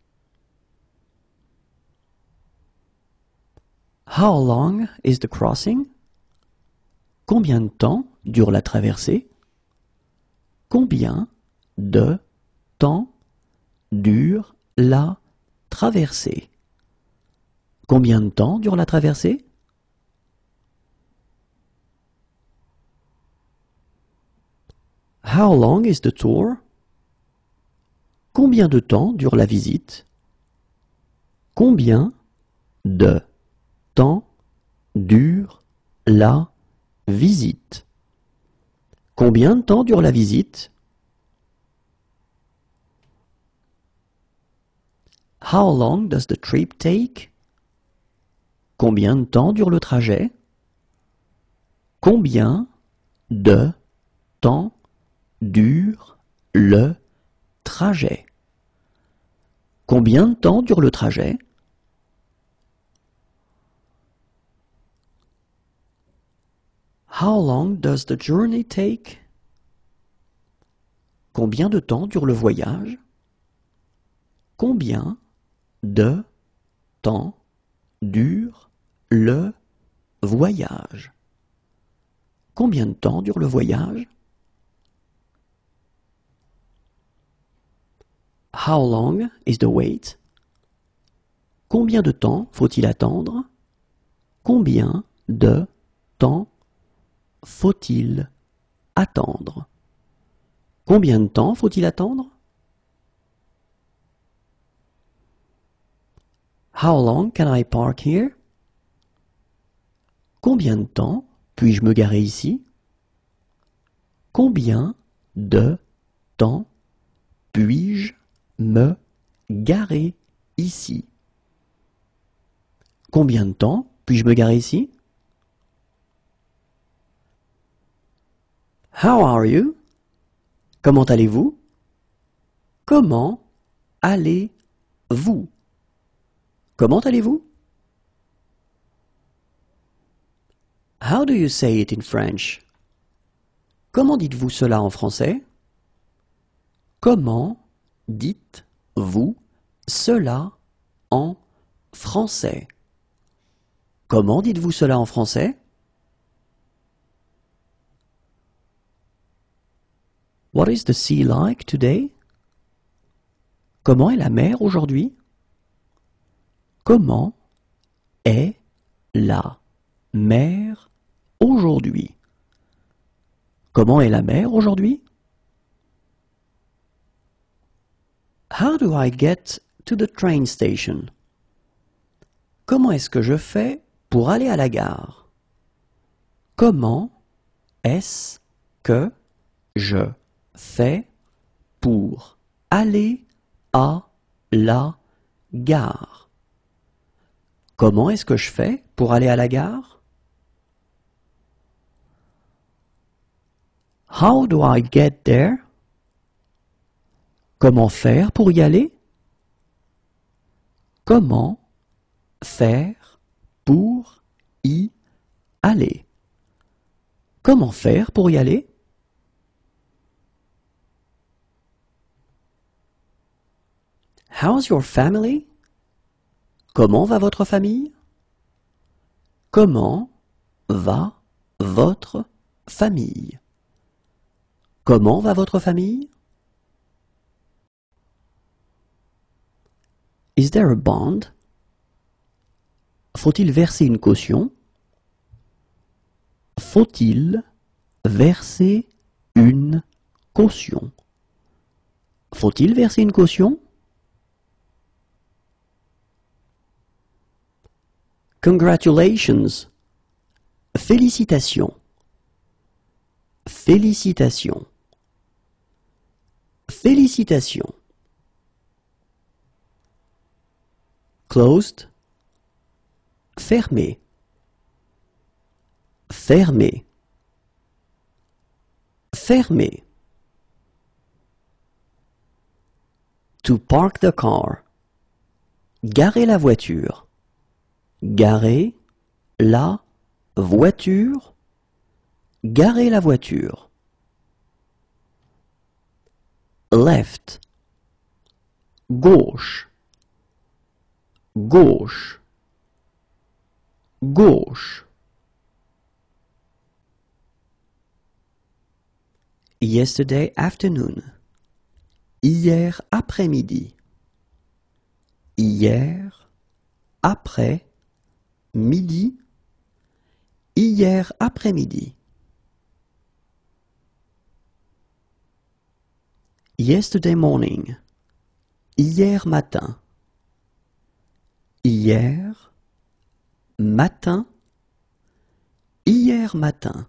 How long is the crossing? Combien de temps dure la traversée? Combien de temps dure la traversée? Combien de temps dure la traversée? How long is the tour? Combien de temps dure la visite? Combien de temps dure la visite? Combien de temps dure la visite? How long does the trip take? Combien de temps dure le trajet? Combien de temps dure le trajet? Combien de temps dure le trajet? How long does the journey take? Combien de temps dure le voyage? Combien de temps dure le voyage? Combien de temps dure le voyage? How long is the wait? Combien de temps faut-il attendre? Combien de temps faut-il attendre? Combien de temps faut-il attendre? How long can I park here? Combien de temps puis-je me garer ici? Combien de temps puis-je me garer ici? Combien de temps puis-je me garer ici? How are you? Comment allez-vous? Comment allez-vous? Comment allez-vous? How do you say it in French? Comment dites-vous cela en français? Comment dites-vous cela en français? Comment dites-vous cela en français? What is the sea like today? Comment est la mer aujourd'hui? Comment est la mer aujourd'hui? Comment est la mer aujourd'hui? How do I get to the train station? Comment est-ce que je fais pour aller à la gare? Comment est-ce que je fais pour aller à la gare? Comment est-ce que je fais pour aller à la gare? How do I get there? Comment faire pour y aller? Comment faire pour y aller? Comment faire pour y aller? How's your family? Comment va votre famille? Comment va votre famille? Comment va votre famille? Is there a bond? Faut-il verser une caution? Faut-il verser une caution? Faut-il verser une caution? Congratulations. Félicitations. Félicitations. Félicitations. Closed. Fermé. Fermé. Fermé. To park the car. Garer la voiture. Garer la voiture. Garer la voiture. Left. Gauche. Gauche. Gauche. Yesterday afternoon. Hier après-midi. Hier après-midi. Hier après-midi. Yesterday morning. Hier matin. Hier matin. Hier matin.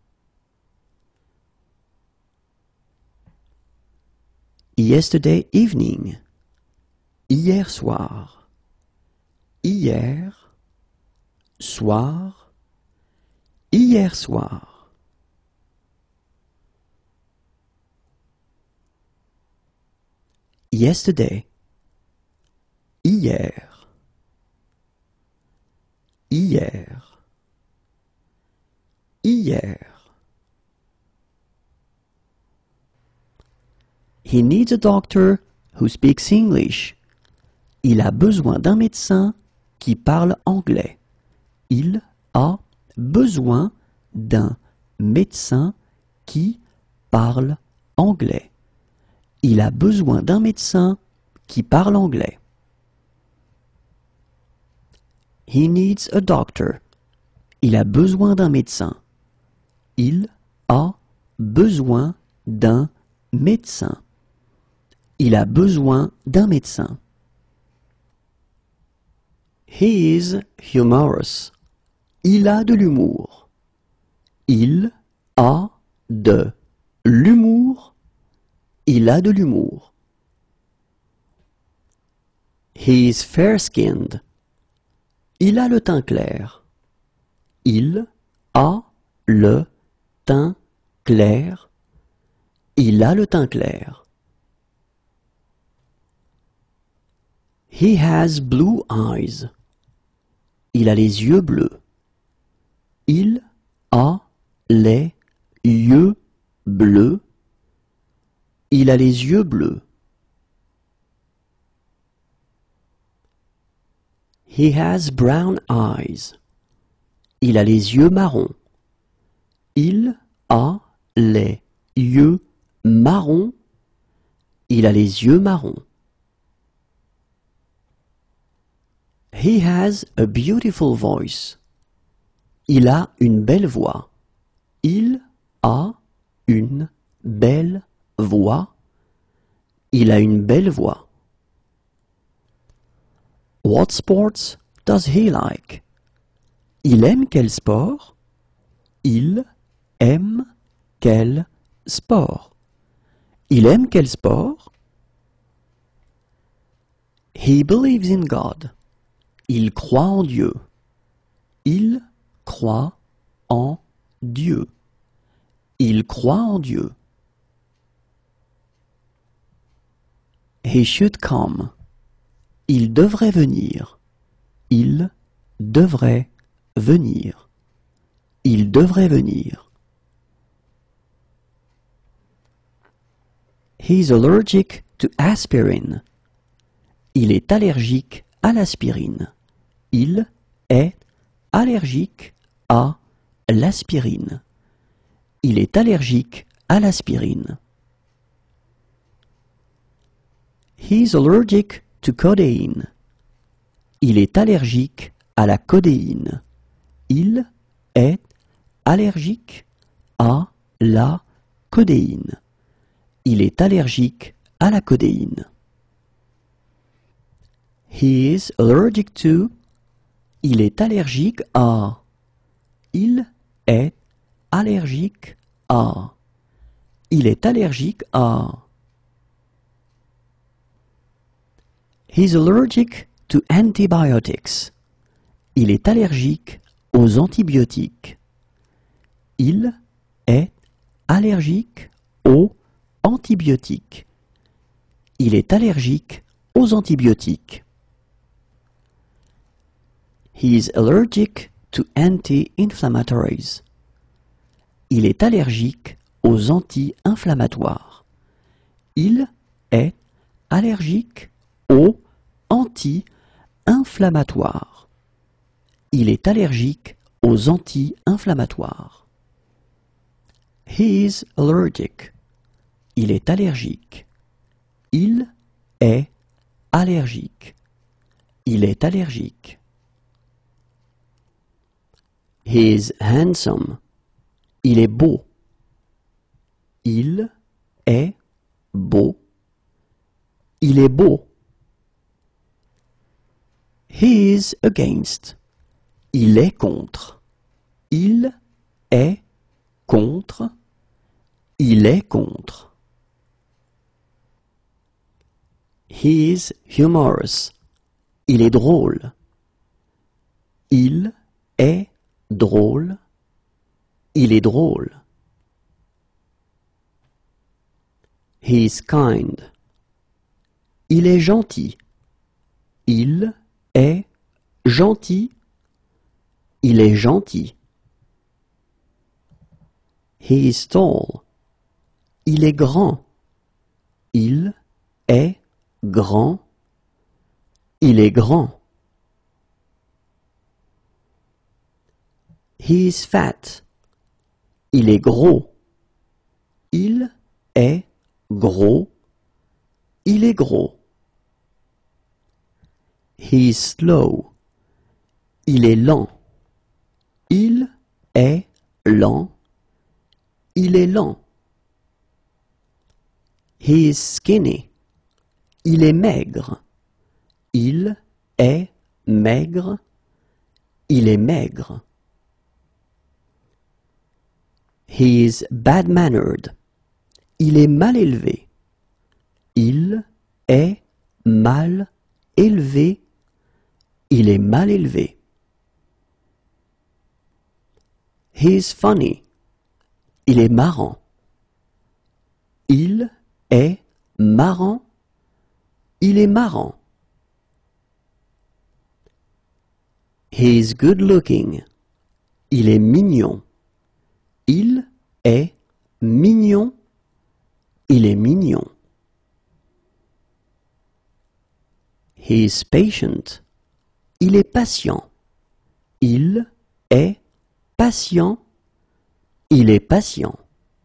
Yesterday evening. Hier soir. Hier soir. Hier soir. Yesterday. Hier. Hier. Hier. He needs a doctor who speaks English. Il a besoin d'un médecin qui parle anglais. Il a besoin d'un médecin qui parle anglais. Il a besoin d'un médecin qui parle anglais. He needs a doctor. Il a besoin d'un médecin. Il a besoin d'un médecin. Il a besoin d'un médecin. He is humorous. Il a de l'humour. Il a de l'humour. Il a de l'humour. He is fair-skinned. Il a le teint clair. Il a le teint clair. Il a le teint clair. He has blue eyes. Il a les yeux bleus. Il a les yeux bleus. Il a les yeux bleus. He has brown eyes. Il a les yeux marrons. Il a les yeux marrons. Il a les yeux marrons. He has a beautiful voice. Il a une belle voix. Il a une belle voix. Il a une belle voix. What sports does he like? Il aime quel sport? Il aime quel sport? Il aime quel sport? He believes in God. Il croit en Dieu. Il croit en Dieu. Il croit en Dieu. He should come. Il devrait venir. Il devrait venir. Il devrait venir. He's allergic to aspirin. Il est allergique à l'aspirine. Il est allergique à l'aspirine. Il est allergique à l'aspirine. He's allergic to codeine. Il est allergique à la codéine. Il est allergique à la codéine. Il est allergique à la codéine. He is allergic to. Il est allergique à. Il est allergique à. Il est allergique à. He's allergic to antibiotics. Il est allergique aux antibiotiques. Il est allergique aux antibiotiques. Il est allergique aux antibiotiques. He is allergic to anti-inflammatories. Il est allergique aux anti-inflammatoires. Il est allergique aux anti-inflammatoires. Il est allergique aux anti-inflammatoires. He is allergic. Il est allergique. Il est allergique. Il est allergique. He is handsome. Il est beau. Il est beau. Il est beau. He is against. Il est contre. Il est contre. Il est contre. He is humorous. Il est drôle. Il est drôle. Il est drôle. He is kind. Il est gentil. Il est gentil. Il est gentil. He is tall. Il est grand. Il est grand. Il est grand. He is fat. Il est gros. Il est gros. Il est gros. He is slow. Il est lent. Il est lent. Il est lent. He is skinny. Il est maigre. Il est maigre. Il est maigre. He is bad-mannered. Il est mal élevé. Il est mal élevé. Il est mal élevé. He is funny. Il est marrant. Il est marrant. Il est marrant. He is good looking. Il est mignon. Il est mignon. Il est mignon. He is patient. Il est patient. Il est patient. Il est patient.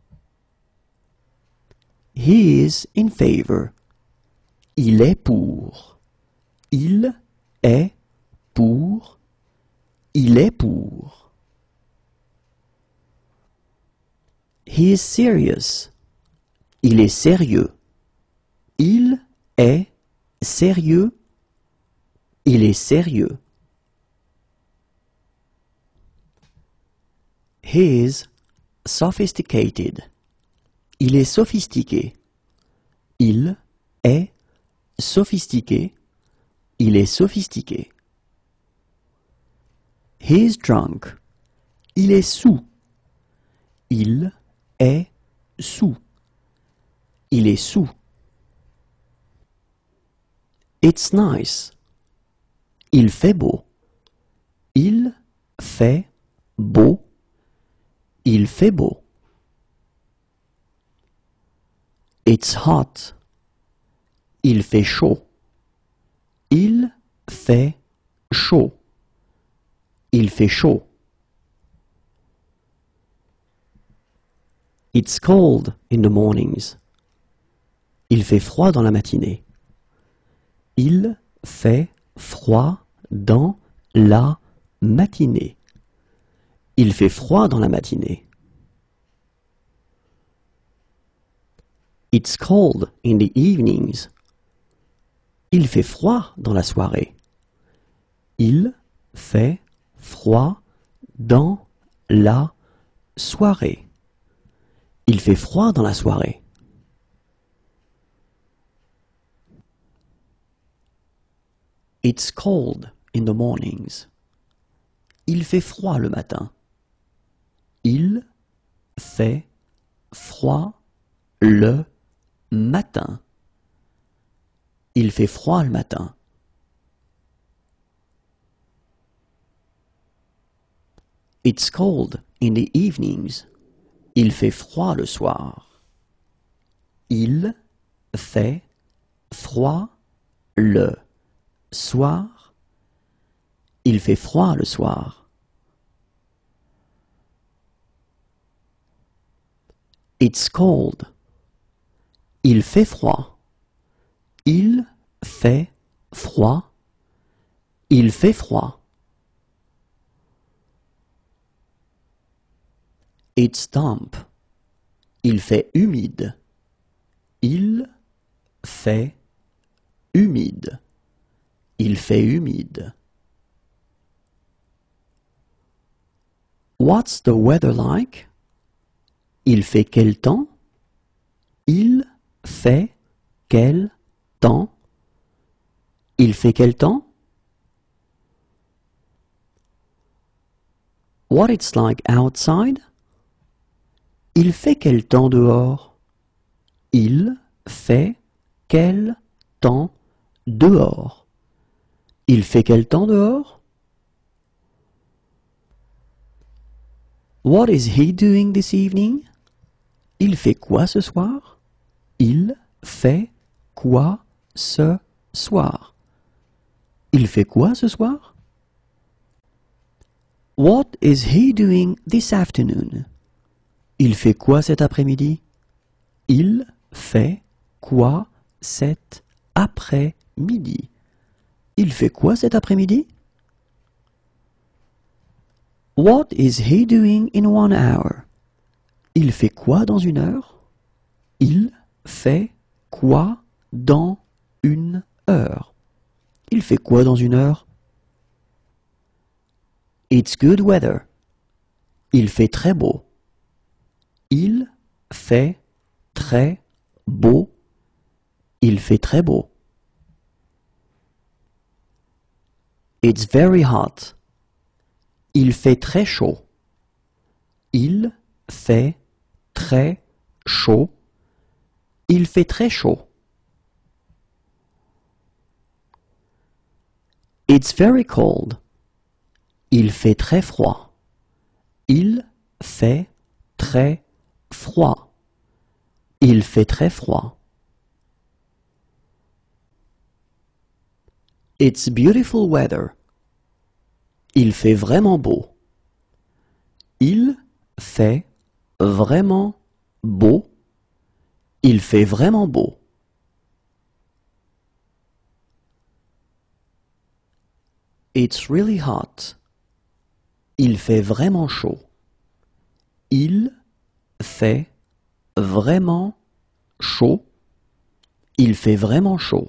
He is in favor. Il est pour. Il est pour. Il est pour. He is serious. Il est sérieux. Il est sérieux. Il est sérieux. He is sophisticated. Il est sophistiqué. Il est sophistiqué. Il est sophistiqué. He is drunk. Il est saoul. Il est saoul. Il est saoul. It's nice. Il fait beau. Il fait beau. Il fait beau. It's hot. Il fait chaud. Il fait chaud. Il fait chaud. It's cold in the mornings. Il fait froid dans la matinée. Il fait froid dans la matinée. Il fait froid dans la matinée. It's cold in the evenings. Il fait froid dans la soirée. Il fait froid dans la soirée. Il fait froid dans la soirée. It's cold in the mornings. Il fait froid le matin. Il fait froid le matin. Il fait froid le matin. It's cold in the evenings. Il fait froid le soir. Il fait froid le soir. Il fait froid le soir. It's cold. Il fait froid. Il fait froid. Il fait froid. It's damp. Il fait humide. Il fait humide. Il fait humide. What's the weather like? Il fait quel temps? Il fait quel temps? Il fait quel temps? What it's like outside? Il fait quel temps dehors? Il fait quel temps dehors? Il fait quel temps dehors? What is he doing this evening? Il fait quoi ce soir? Il fait quoi ce soir? Il fait quoi ce soir? What is he doing this afternoon? Il fait quoi cet après-midi? Il fait quoi cet après-midi? Il fait quoi cet après-midi? What is he doing in one hour? Il fait quoi dans une heure? Il fait quoi dans une heure? Il fait quoi dans une heure? It's good weather. Il fait très beau. Il fait très beau. Il fait très beau. It's very hot. Il fait très chaud. Il fait très chaud. Il fait très chaud. It's very cold. Il fait très froid. Il fait très froid. Il fait très froid. It's beautiful weather. Il fait vraiment beau. Il fait vraiment beau. Il fait vraiment beau. It's really hot. Il fait vraiment chaud. Il fait vraiment chaud. Il fait vraiment chaud.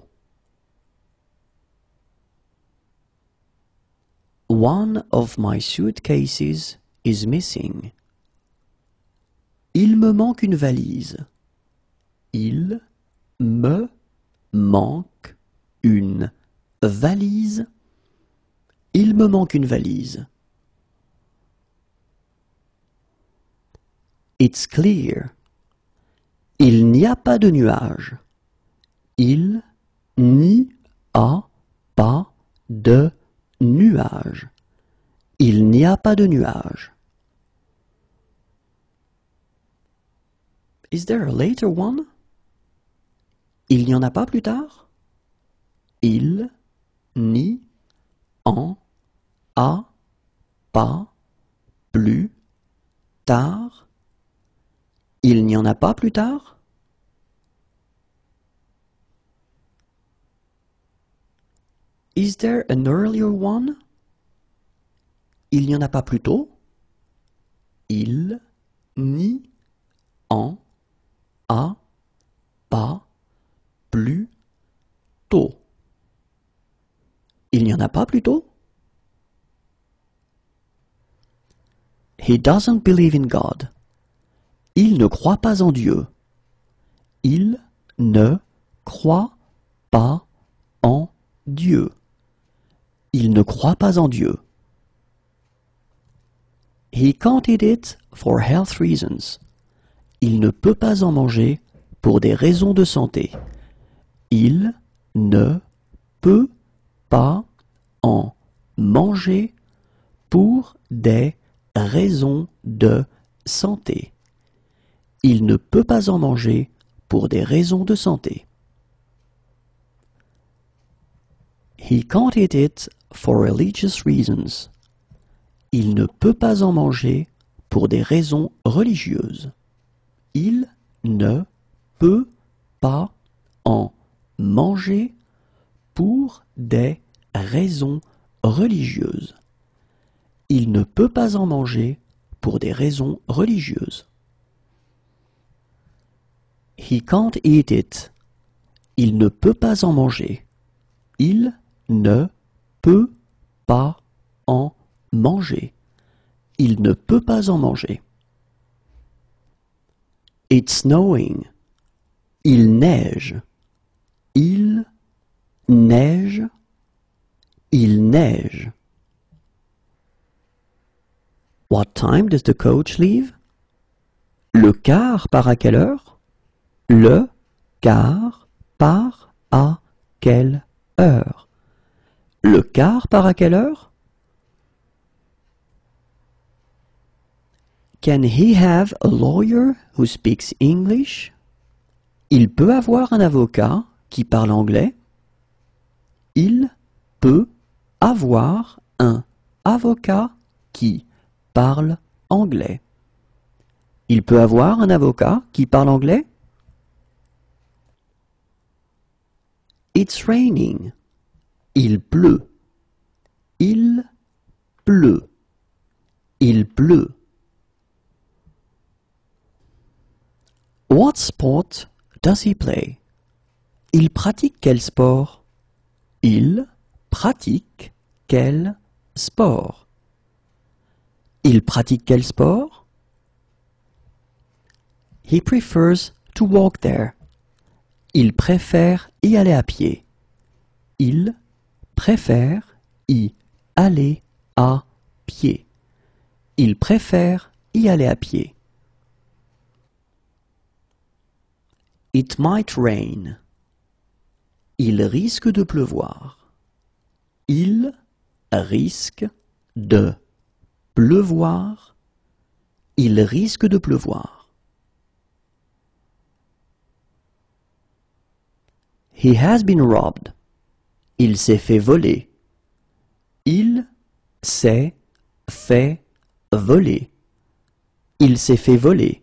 One of my suitcases is missing. Il me manque une valise. Il me manque une valise. Il me manque une valise. It's clear. Il n'y a pas de nuages. Il n'y a pas de nuages. Il n'y a pas de nuages. Is there a later one? Il n'y en a pas plus tard? Il n'y en a pas plus tard? Il n'y en a pas plus tard? Is there an earlier one? Il n'y en a pas plus tôt? Il n'y en a pas plus tôt. Il n'y en a pas plus tôt? He doesn't believe in God. Il ne croit pas en Dieu. Il ne croit pas en Dieu. Il ne croit pas en Dieu. He can't eat it for health reasons. Il ne peut pas en manger pour des raisons de santé. Il ne peut pas en manger pour des raisons de santé. Il ne peut pas en manger pour des raisons de santé. He can't eat it for religious reasons. Il ne peut pas en manger pour des raisons religieuses. Il ne peut pas en manger pour des raisons religieuses. Il ne peut pas en manger pour des raisons religieuses. He can't eat it. Il ne peut pas en manger. Il ne peut pas en manger. Il ne peut pas en manger. It's snowing. Il neige. Il neige. Il neige. What time does the coach leave? Le car part à quelle heure? Le car part à quelle heure? Le car part à quelle heure? Can he have a lawyer who speaks English? Il peut avoir un avocat qui parle anglais. Il peut avoir un avocat qui parle anglais. Il peut avoir un avocat qui parle anglais? It's raining. Il pleut. Il pleut. Il pleut. What sport does he play? Il pratique quel sport? Il pratique quel sport? Il pratique quel sport? He prefers to walk there. Il préfère y aller à pied. Il préfère y aller à pied. Il préfère y aller à pied. It might rain. Il risque de pleuvoir. Il risque de pleuvoir. Il risque de pleuvoir. He has been robbed. Il s'est fait voler. Il s'est fait voler. Il s'est fait voler.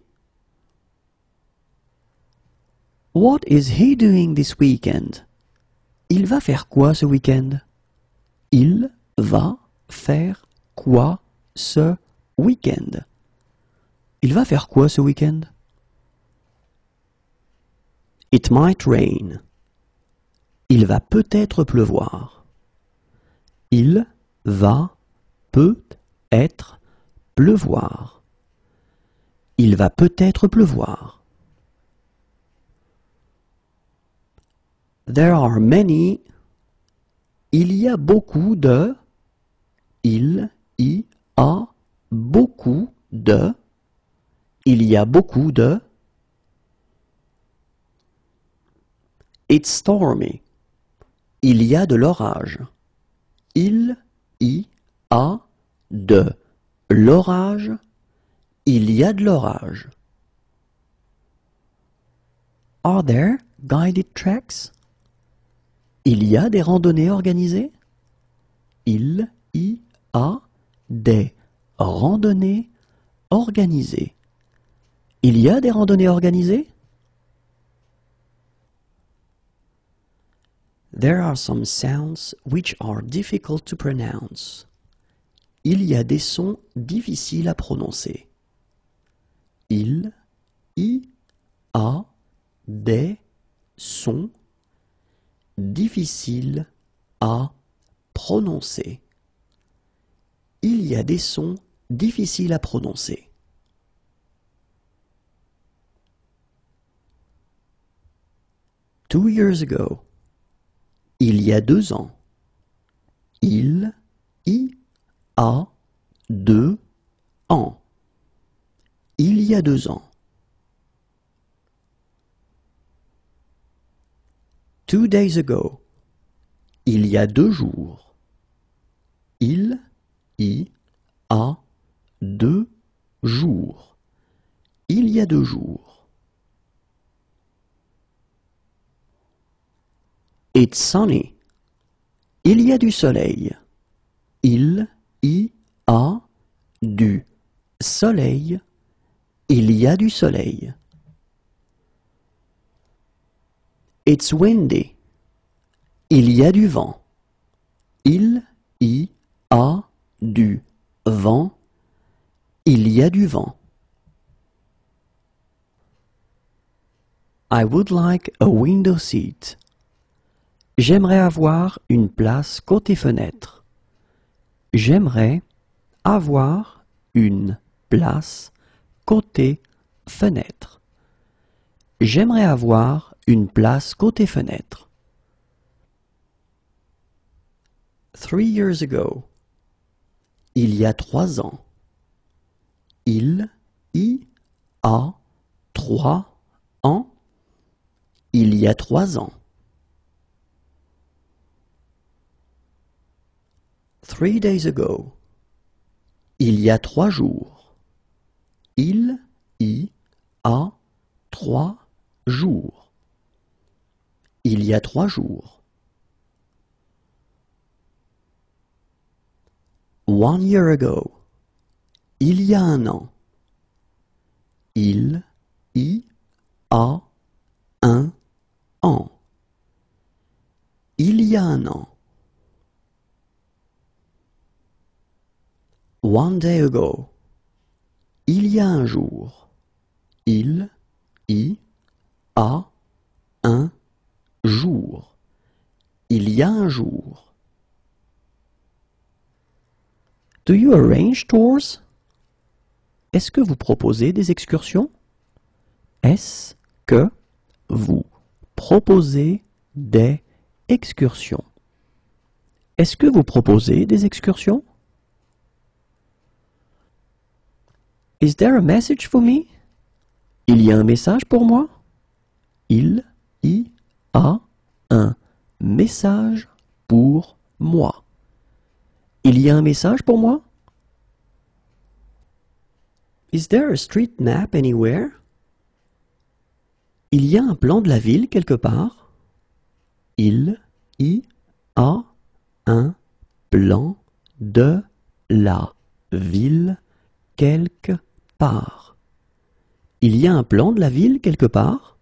What is he doing this weekend? Il va faire quoi ce week-end? Il va faire quoi ce week-end? Il va faire quoi ce week-end? It might rain. Il va peut-être pleuvoir. Il va peut-être pleuvoir. Il va peut-être pleuvoir. There are many. Il y a beaucoup de. Il y a beaucoup de. Il y a beaucoup de. It's stormy. Il y a de l'orage. Il y a de l'orage. Il y a de l'orage. Are there guided treks? Il y a des randonnées organisées? Il y a des randonnées organisées. Il y a des randonnées organisées? There are some sounds which are difficult to pronounce. Il y a des sons difficiles à prononcer. Il y a des sons difficiles à prononcer. Il y a des sons difficiles à prononcer. Two years ago. Il y a deux ans. Il y a deux ans. Il y a deux ans. Two days ago. Il y a deux jours. Il y a deux jours. Il y a deux jours. It's sunny. Il y a du soleil. Il y a du soleil. Il y a du soleil. It's windy. Il y a du vent. Il y a du vent. Il y a du vent. I would like a window seat. J'aimerais avoir une place côté fenêtre. J'aimerais avoir une place côté fenêtre. J'aimerais avoir une place côté fenêtre. Three years ago. Il y a trois ans. Il y a trois ans. Il y a trois ans. Three days ago. Il y a trois jours. Il y a trois jours. Il y a trois jours. One year ago. Il y a un an. Il y a un an. Il y a un an. One day ago. Il y a un jour. Il y a un jour. Il y a un jour. Do you arrange tours? Est-ce que vous proposez des excursions? Est-ce que vous proposez des excursions? Est-ce que vous proposez des excursions? Is there a message for me? Il y a un message pour moi? Il y a un message pour moi. Il y a un message pour moi? Is there a street map anywhere? Il y a un plan de la ville quelque part? Il y a un plan de la ville quelque part. Il y a un plan de la ville quelque part?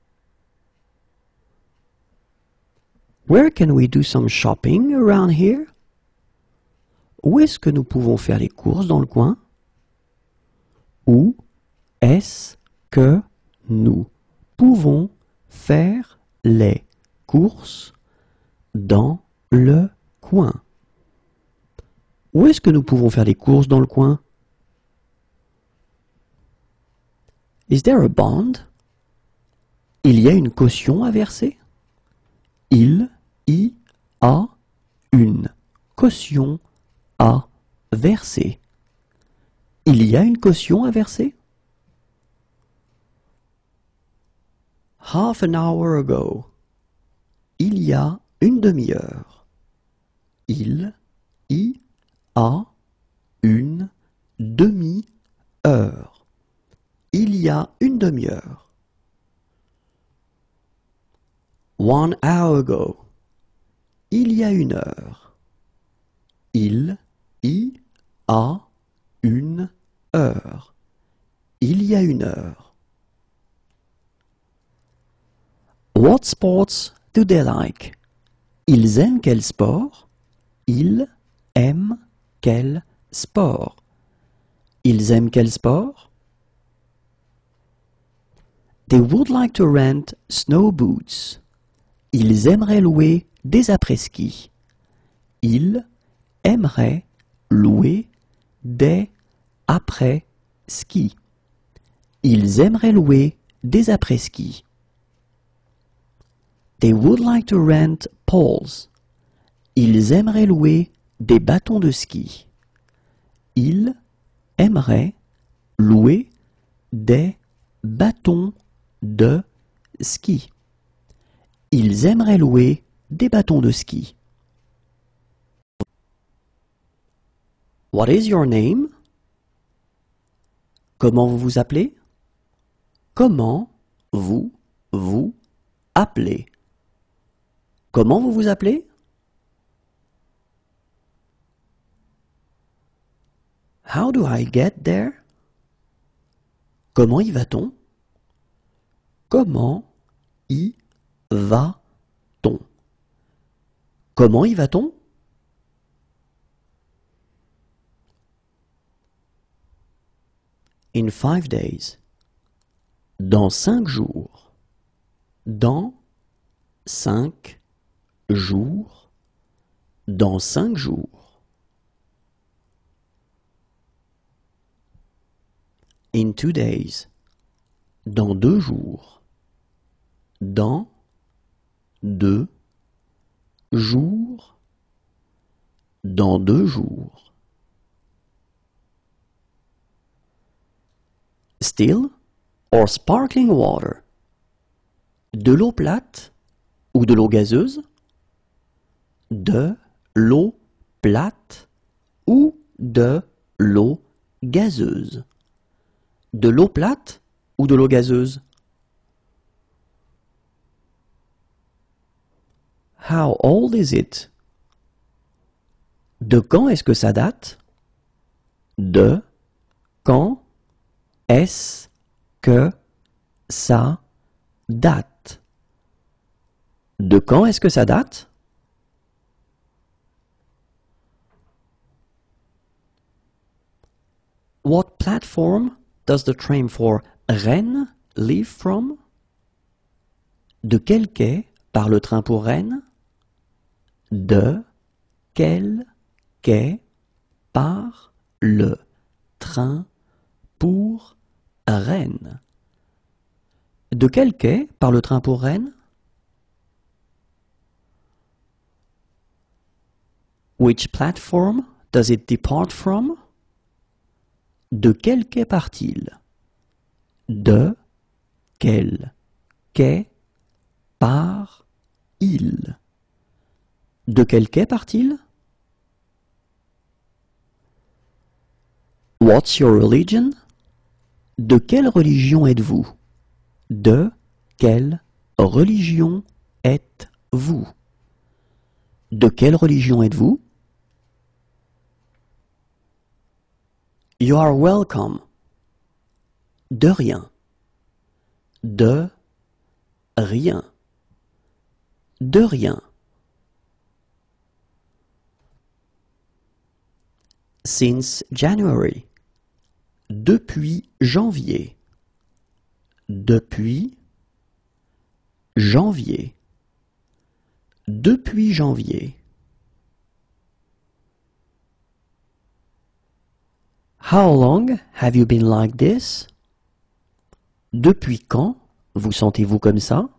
Where can we do some shopping around here? Où est-ce que nous pouvons faire les courses dans le coin? Où est-ce que nous pouvons faire les courses dans le coin? Où est-ce que nous pouvons faire les courses dans le coin? Is there a bond? Il y a une caution à verser? Il y a une caution à verser. Il y a une caution à verser? Half an hour ago. Il y a une demi-heure. Il y a une demi-heure. Il y a une demi-heure. One hour ago. Il y a une heure. Il y a une heure. Il y a une heure. What sports do they like? Ils aiment quel sport? Ils aiment quel sport? Ils aiment quel sport? They would like to rent snow boots. Ils aimeraient louer des après-ski. Ils aimeraient louer des après-ski. Ils aimeraient louer des après-ski. They would like to rent poles. Ils aimeraient louer des bâtons de ski. Ils aimeraient louer des bâtons de ski. Ils aimeraient louer des bâtons de ski. What is your name? Comment vous vous appelez? Comment vous vous appelez? Comment vous vous appelez? How do I get there? Comment y va-t-on? Comment y va-t-on? Comment y va-t-on? In five days. Dans cinq jours. Dans cinq jours. Dans cinq jours. In two days. Dans deux jours. Dans deux jours. Dans deux jours. Still or sparkling water? De l'eau plate ou de l'eau gazeuse? De l'eau plate ou de l'eau gazeuse? De l'eau plate ou de l'eau gazeuse? How old is it? De quand est-ce que ça date? De quand est-ce que ça date? De quand est-ce que ça date? What platform does the train for Rennes leave from? De quel quai part le train pour Rennes? De quel quai part le train pour Rennes? De quel quai part le train pour Rennes? Which platform does it depart from? De quel quai part-il? De quel quai part-il? De quel quai part-il? What's your religion? De quelle religion êtes-vous? De quelle religion êtes-vous? De quelle religion êtes-vous? You are welcome. De rien. De rien. De rien. Since January. Depuis janvier. Depuis janvier. Depuis janvier. How long have you been like this? Depuis quand vous sentez-vous comme ça?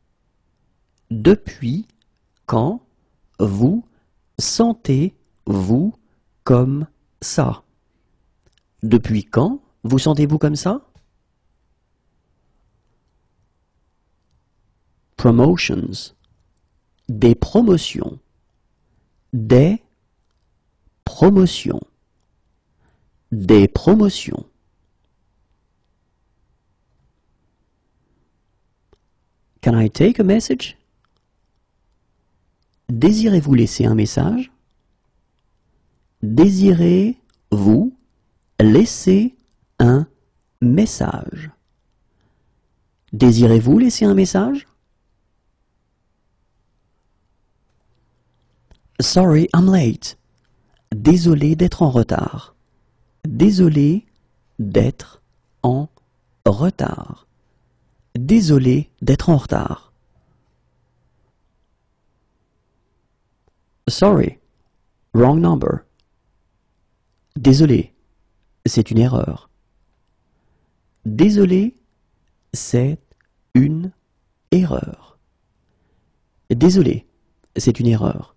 Depuis quand vous sentez-vous comme ça? Depuis quand vous sentez-vous comme ça? Promotions. Des promotions. Des promotions. Des promotions. Can I take a message? Désirez-vous laisser un message? Désirez-vous laisser un message? Désirez-vous laisser un message? Sorry, I'm late. Désolé d'être en retard. Désolé d'être en retard. Désolé d'être en retard. Sorry, wrong number. Désolé, c'est une erreur. Désolé, c'est une erreur. Désolé, c'est une erreur.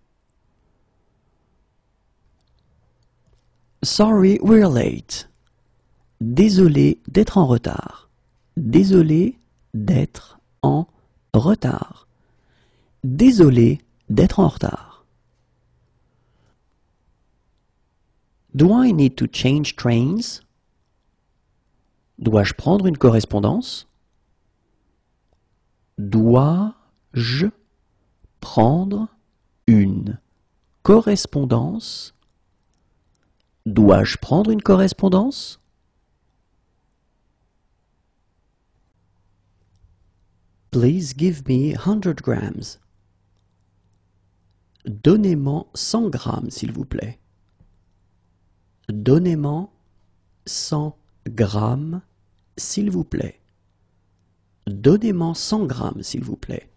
Sorry, we're late. Désolé d'être en retard. Désolé d'être en retard. Désolé d'être en retard. Do I need to change trains? Dois-je prendre une correspondance? Dois-je prendre une correspondance? Dois-je prendre une correspondance? Please give me one hundred grams. Donnez-moi cent grammes, s'il vous plaît. Donnez-moi cent grammes, s'il vous plaît. Donnez-moi cent grammes, s'il vous plaît.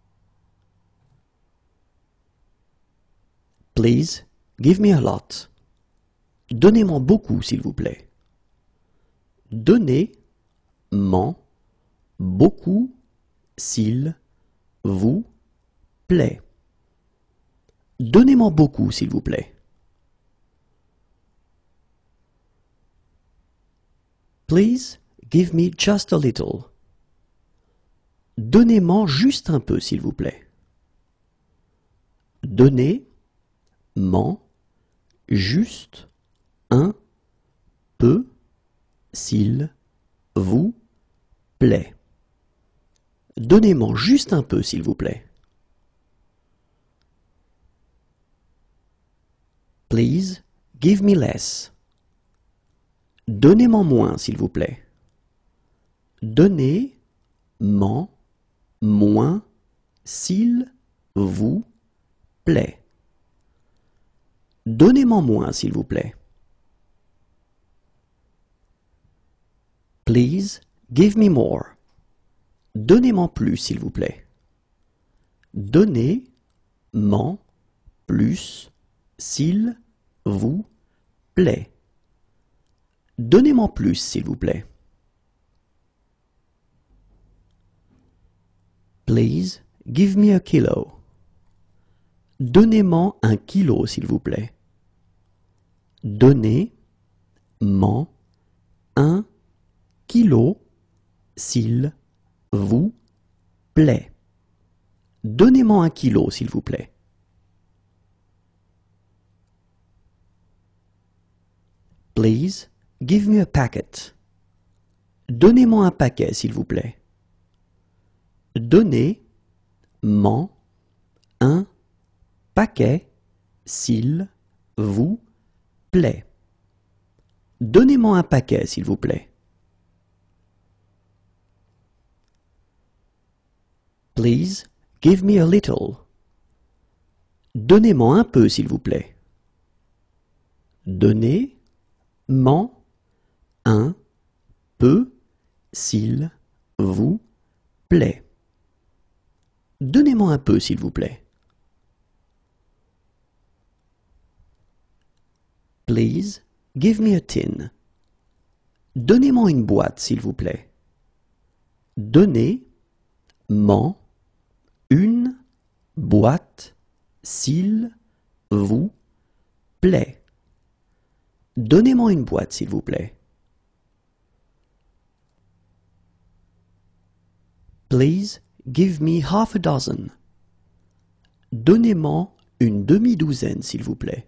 Please give me a lot. Donnez-moi beaucoup, s'il vous plaît. Donnez-moi beaucoup, s'il vous plaît. Donnez-moi beaucoup, s'il vous plaît. Please give me just a little. Donnez-moi juste un peu, s'il vous plaît. Donnez-moi juste un peu, s'il vous plaît. Donnez-moi juste un peu, s'il vous plaît. Please give me less. Donnez-moi moins, s'il vous plaît. Donnez-moi moins, s'il vous plaît. Donnez-moi moins, s'il vous plaît. Please give me more. Donnez-moi plus, s'il vous plaît. Donnez-moi plus, s'il vous plaît. Donnez-moi plus, s'il vous plaît. Please give me a kilo. Donnez-moi un kilo, s'il vous plaît. Donnez-moi un kilo, s'il vous plaît. Donnez-moi un kilo, s'il vous plaît. Please give me a packet. Donnez-moi un paquet, s'il vous plaît. Donnez-moi un paquet, s'il vous plaît. Donnez-moi un paquet, s'il vous plaît. Please give me a little. Donnez-moi un peu, s'il vous plaît. Donnez-moi un peu, s'il vous plaît. Donnez-moi un peu, s'il vous plaît. Please give me a tin. Donnez-moi une boîte, s'il vous plaît. Donnez-moi une boîte, s'il vous plaît. Donnez-moi une boîte, s'il vous plaît. Please give me half a dozen. Donnez-moi une demi-douzaine, s'il vous plaît.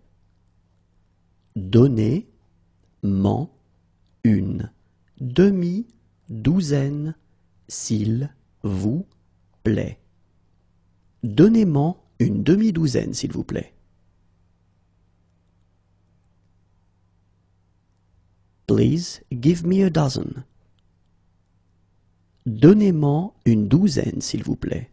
Donnez-moi une demi-douzaine, s'il vous plaît. Donnez-moi une demi-douzaine, s'il vous plaît. Please give me a dozen. Donnez-moi une douzaine, s'il vous plaît.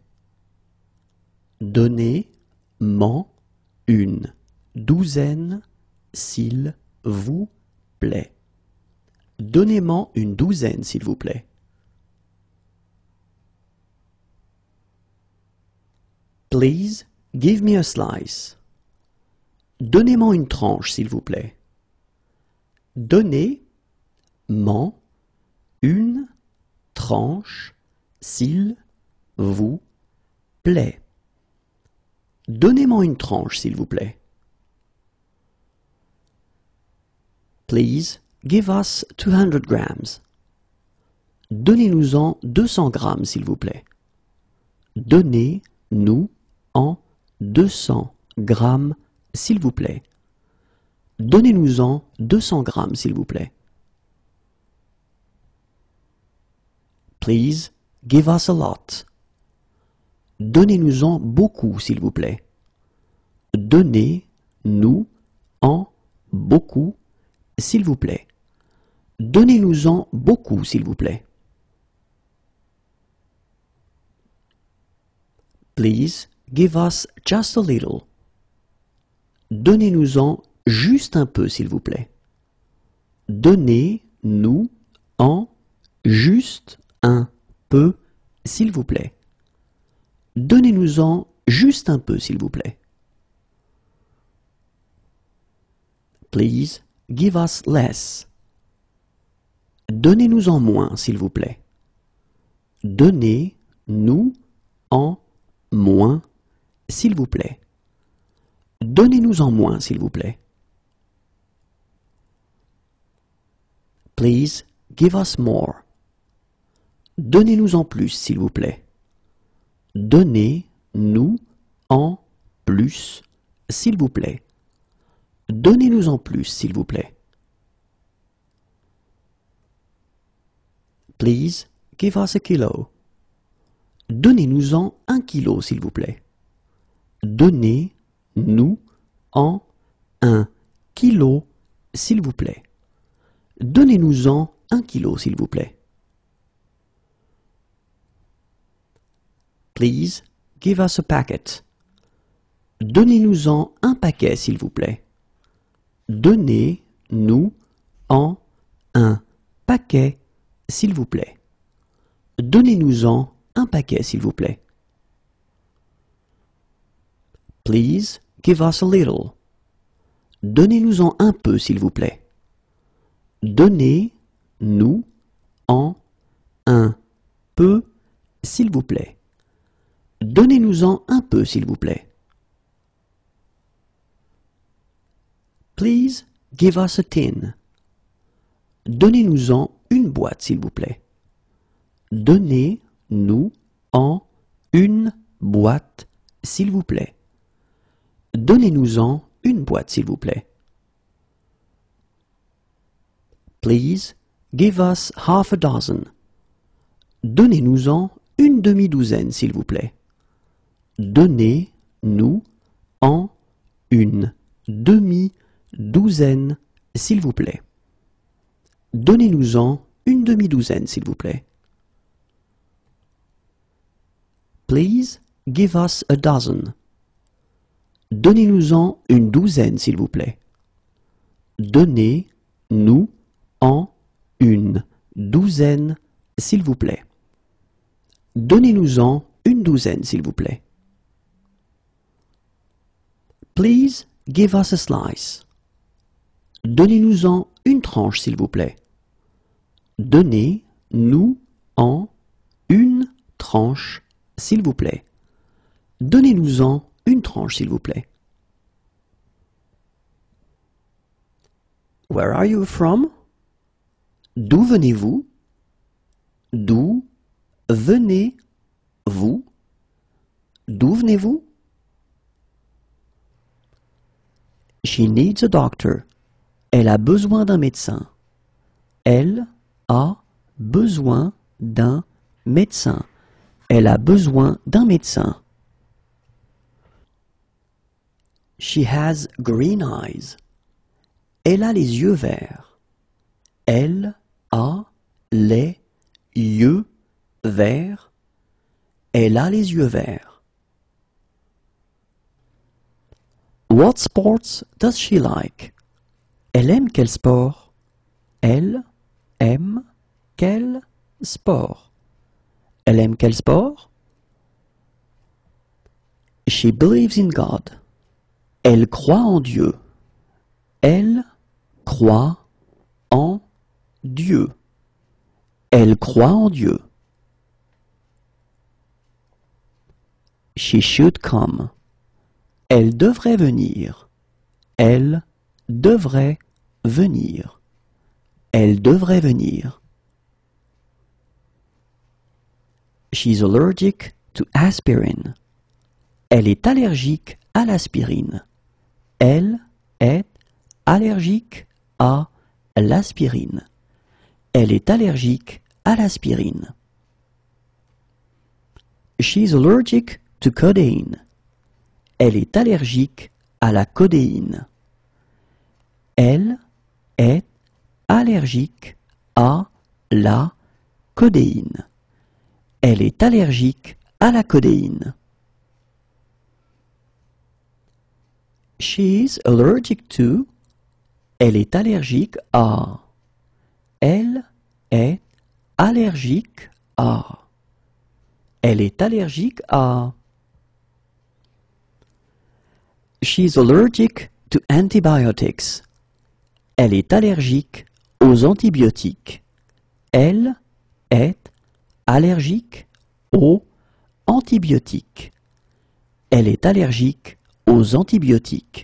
Donnez-moi une douzaine, s'il vous plaît. Donnez-moi une douzaine, s'il vous plaît. Please give me a slice. Donnez-moi une tranche, s'il vous plaît. Donnez-moi une tranche, s'il vous plaît. Donnez-moi une tranche, s'il vous plaît. Please give us two hundred grams. Donnez-nous-en deux cents grammes, s'il vous plaît. Donnez-nous-en deux cents grammes, s'il vous plaît. Donnez-nous-en deux cents grammes, s'il vous plaît. Please give us a lot. Donnez-nous-en beaucoup, s'il vous plaît. Donnez-nous-en beaucoup, s'il vous plaît. Donnez-nous-en beaucoup, s'il vous plaît. Please give us just a little. Donnez-nous-en juste un peu, s'il vous plaît. Donnez-nous-en juste un peu, s'il vous plaît. Donnez-nous-en juste un peu, s'il vous plaît. Please give us less. Donnez-nous-en moins, s'il vous plaît. Donnez-nous-en moins, s'il vous plaît. Donnez-nous-en moins, s'il vous plaît. Please give us more. Donnez-nous-en plus, s'il vous plaît. Donnez-nous-en plus, s'il vous plaît. Donnez-nous-en plus, s'il vous plaît. Please give us a kilo. Donnez-nous-en un kilo, s'il vous plaît. Donnez-nous-en un kilo, s'il vous plaît. Donnez-nous-en un kilo, s'il vous plaît. Please give us a packet. Donnez-nous-en un paquet, s'il vous plaît. Donnez-nous-en un paquet, s'il vous plaît. Donnez-nous-en un paquet, s'il vous plaît. Please give us a little. Donnez-nous-en un peu, s'il vous plaît. Donnez-nous-en un peu, s'il vous plaît. Donnez-nous-en un peu, s'il vous plaît. Please give us a tin. Donnez-nous-en une boîte, s'il vous plaît. Donnez-nous-en une boîte, s'il vous plaît. Donnez-nous-en une boîte, s'il vous plaît. Please give us half a dozen. Donnez-nous-en une demi-douzaine, s'il vous plaît. Donnez-nous-en une demi-douzaine, s'il vous plaît. Donnez-nous-en une demi-douzaine, s'il vous plaît. Please give us a dozen. Donnez-nous-en une douzaine, s'il vous plaît. Donnez-nous-en une douzaine, s'il vous plaît. Donnez-nous-en une douzaine, s'il vous plaît. Please give us a slice. Donnez-nous-en une tranche, s'il vous plaît. Donnez-nous-en une tranche, s'il vous plaît. Donnez-nous-en une tranche, s'il vous plaît. Where are you from? D'où venez-vous? D'où venez-vous? D'où venez-vous? She needs a doctor. Elle a besoin d'un médecin. Elle a besoin d'un médecin. Elle a besoin d'un médecin. She has green eyes. Elle a les yeux verts. Elle a les yeux verts. Elle a les yeux verts. What sports does she like? Elle aime quel sport? Elle aime quel sport? Elle aime quel sport? She believes in God. Elle croit en Dieu. Elle croit en Dieu. Elle croit en Dieu. She should come. Elle devrait venir. Elle devrait venir. Elle devrait venir. She's allergic to aspirin. Elle est allergique à l'aspirine. Elle est allergique à l'aspirine. Elle est allergique à l'aspirine. She's allergic to codeine. Elle est allergique à la codéine. Elle est allergique à la codéine. Elle est allergique à la codéine. She's allergic to. Elle est allergique à. Elle est allergique à. Elle est allergique à. She's allergic to antibiotics. Elle est allergique aux antibiotiques. Elle est allergique aux antibiotiques. Elle est allergique aux antibiotiques.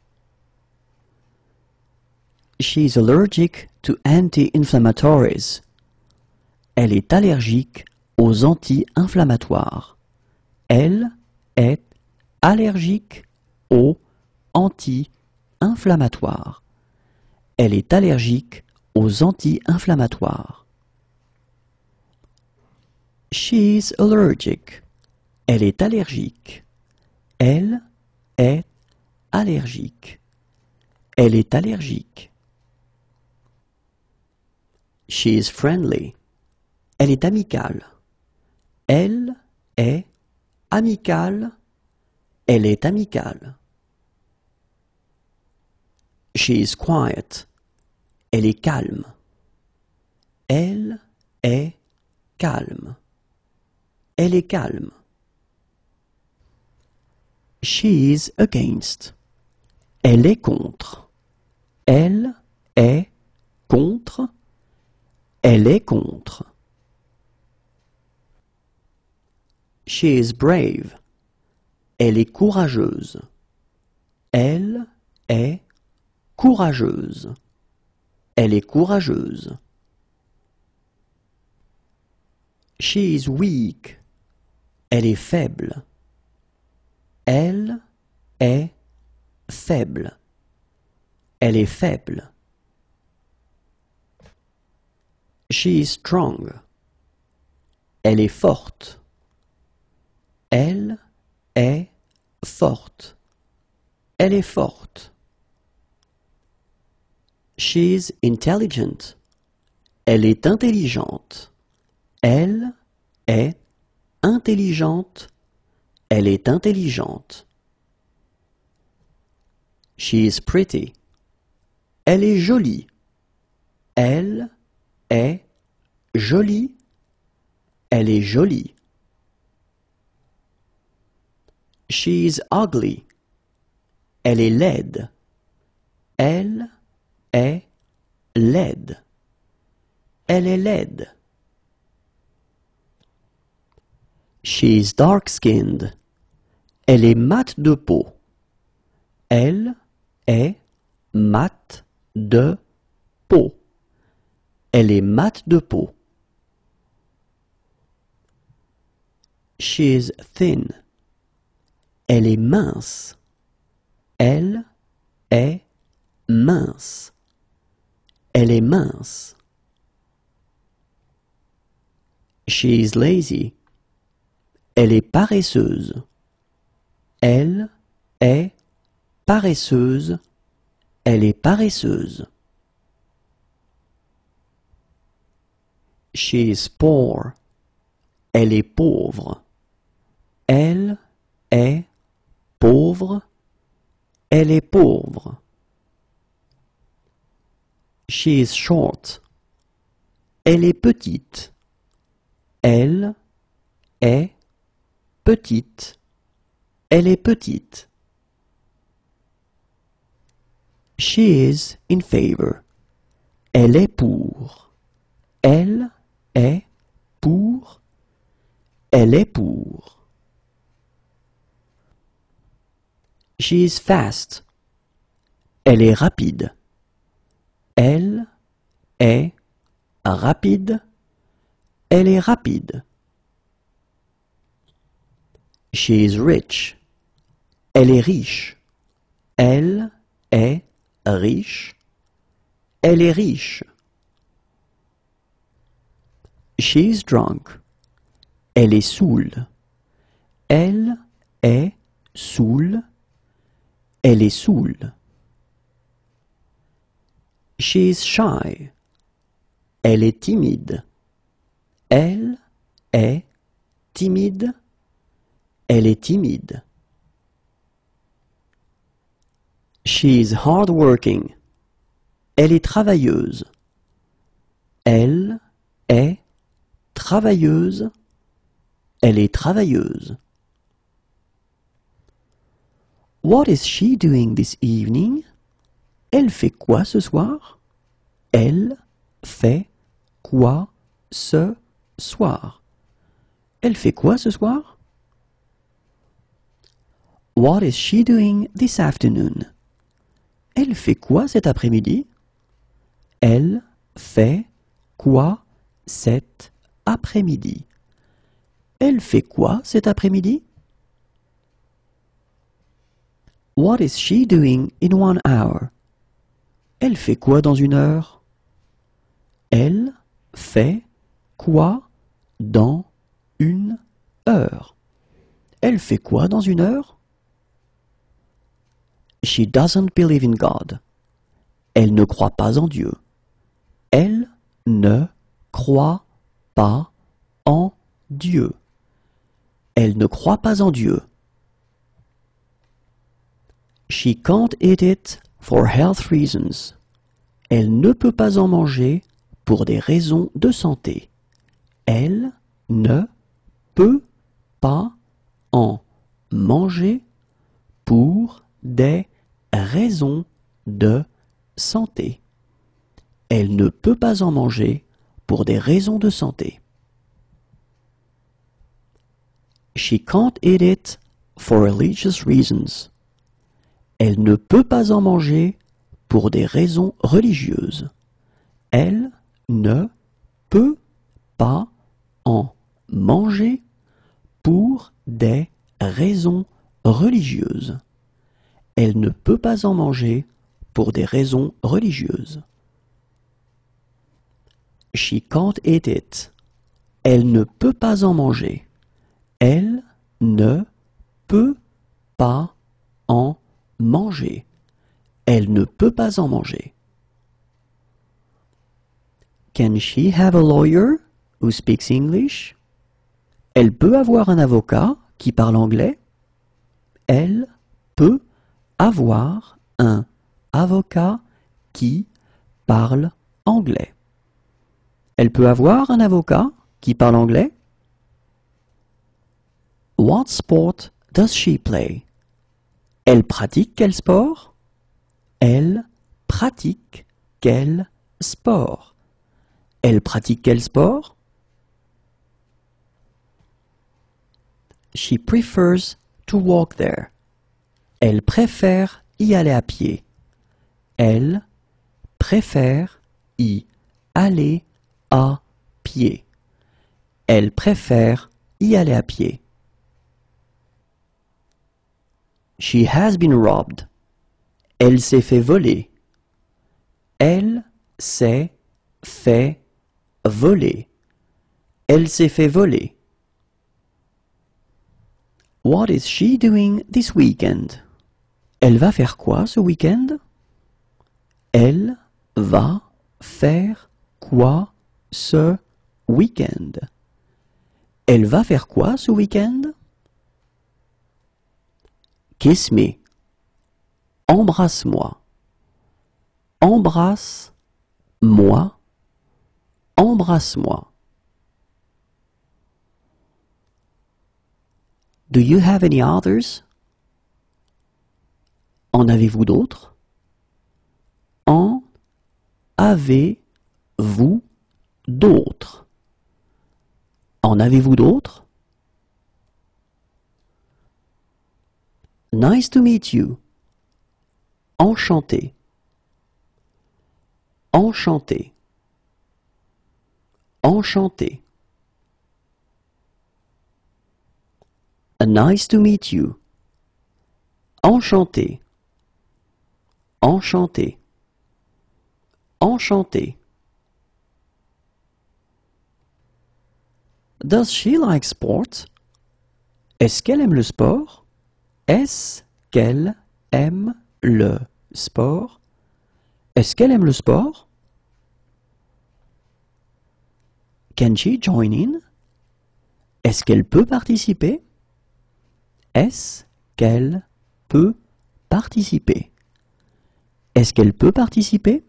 She's allergic to anti-inflammatories. Elle est allergique aux anti-inflammatoires. Elle est allergique aux anti-inflammatoires. Elle est allergique aux anti-inflammatoires. She's allergic. Elle est allergique. Elle est allergique. Elle est allergique. She's friendly. Elle est amicale. Elle est amicale. Elle est amicale. She's quiet. Elle est calme. Elle est calme. Elle est calme. She's against. Elle est contre. Elle est contre. Elle est contre. She is brave. Elle est courageuse. Elle est courageuse. Elle est courageuse. She is weak. Elle est faible. Elle est faible. Elle est faible. She is strong. Elle est forte. Elle est forte. Elle est forte. She's intelligent. Elle est intelligente. Elle est intelligente. Elle est intelligente. She is pretty. Elle est jolie. Elle est jolie. Elle est jolie. She's ugly. Elle est laide. Elle est laide. Elle est laide. She's dark-skinned. Elle est mate de peau. Elle est mate de peau. Elle est mate de peau. She's thin. Elle est mince. Elle est mince. Elle est mince. She's lazy. Elle est paresseuse. Elle est paresseuse. Elle est paresseuse. She is poor. Elle est pauvre. Elle est pauvre. Elle est pauvre. She is short. Elle est petite. Elle est petite. Elle est petite. She is in favor. Elle est pour. Elle est pour. Elle est pour. She is fast. Elle est rapide. Elle est rapide. Elle est rapide. She is rich. Elle est riche. Elle est riche. Elle est riche. She is drunk. Elle est saoule. Elle est saoule. Elle est saoule. She is shy. Elle est timide. Elle est timide. Elle est timide. She is hardworking. Elle est travailleuse. Elle est travailleuse. Elle est travailleuse. What is she doing this evening? Elle fait quoi ce soir? Elle fait quoi ce soir? Elle fait quoi ce soir? What is she doing this afternoon? Elle fait quoi cet après-midi? Elle fait quoi cet après-midi? Elle fait quoi cet après-midi? What is she doing in one hour? Elle fait quoi dans une heure? Elle fait quoi dans une heure? Elle fait quoi dans une heure? She doesn't believe in God. Elle ne croit pas en Dieu. Elle ne croit pas en Dieu. Elle ne croit pas en Dieu. She can't eat it for health reasons. Elle ne peut pas en manger pour des raisons de santé. Elle ne peut pas en manger pour des raisons de santé. Elle ne peut pas en manger pour des raisons de santé. She can't eat it for religious reasons. Elle ne peut pas en manger pour des raisons religieuses. Elle ne peut pas en manger pour des raisons religieuses. Elle ne peut pas en manger pour des raisons religieuses. She can't eat it. Elle ne peut pas en manger. Elle ne peut pas en manger. Elle ne peut pas en manger. Can she have a lawyer who speaks English? Elle peut avoir un avocat qui parle anglais? Elle peut avoir un avocat qui parle anglais. Elle peut avoir un avocat qui parle anglais? What sport does she play? Elle pratique quel sport? Elle pratique quel sport? Elle pratique quel sport? She prefers to walk there. Elle préfère y aller à pied. Elle préfère y aller à pied. Elle préfère y aller à pied. She has been robbed. Elle s'est fait voler. Elle s'est fait voler. Elle s'est fait voler. What is she doing this weekend? Elle va faire quoi ce week-end? Elle va faire quoi ce week-end? Elle va faire quoi ce week-end? Kiss me. Embrasse-moi. Embrasse-moi. Embrasse-moi. Do you have any others? En avez-vous d'autres? En avez-vous d'autres? En avez-vous d'autres? Nice to meet you. Enchanté. Enchanté. Enchanté. Nice to meet you. Enchanté. Enchanté. Enchanté. Does she like sports? Est-ce qu'elle aime le sport? Est-ce qu'elle aime le sport? Est-ce qu'elle aime le sport? Can she join in? Est-ce qu'elle peut participer? Est-ce qu'elle peut participer? Est-ce qu'elle peut participer?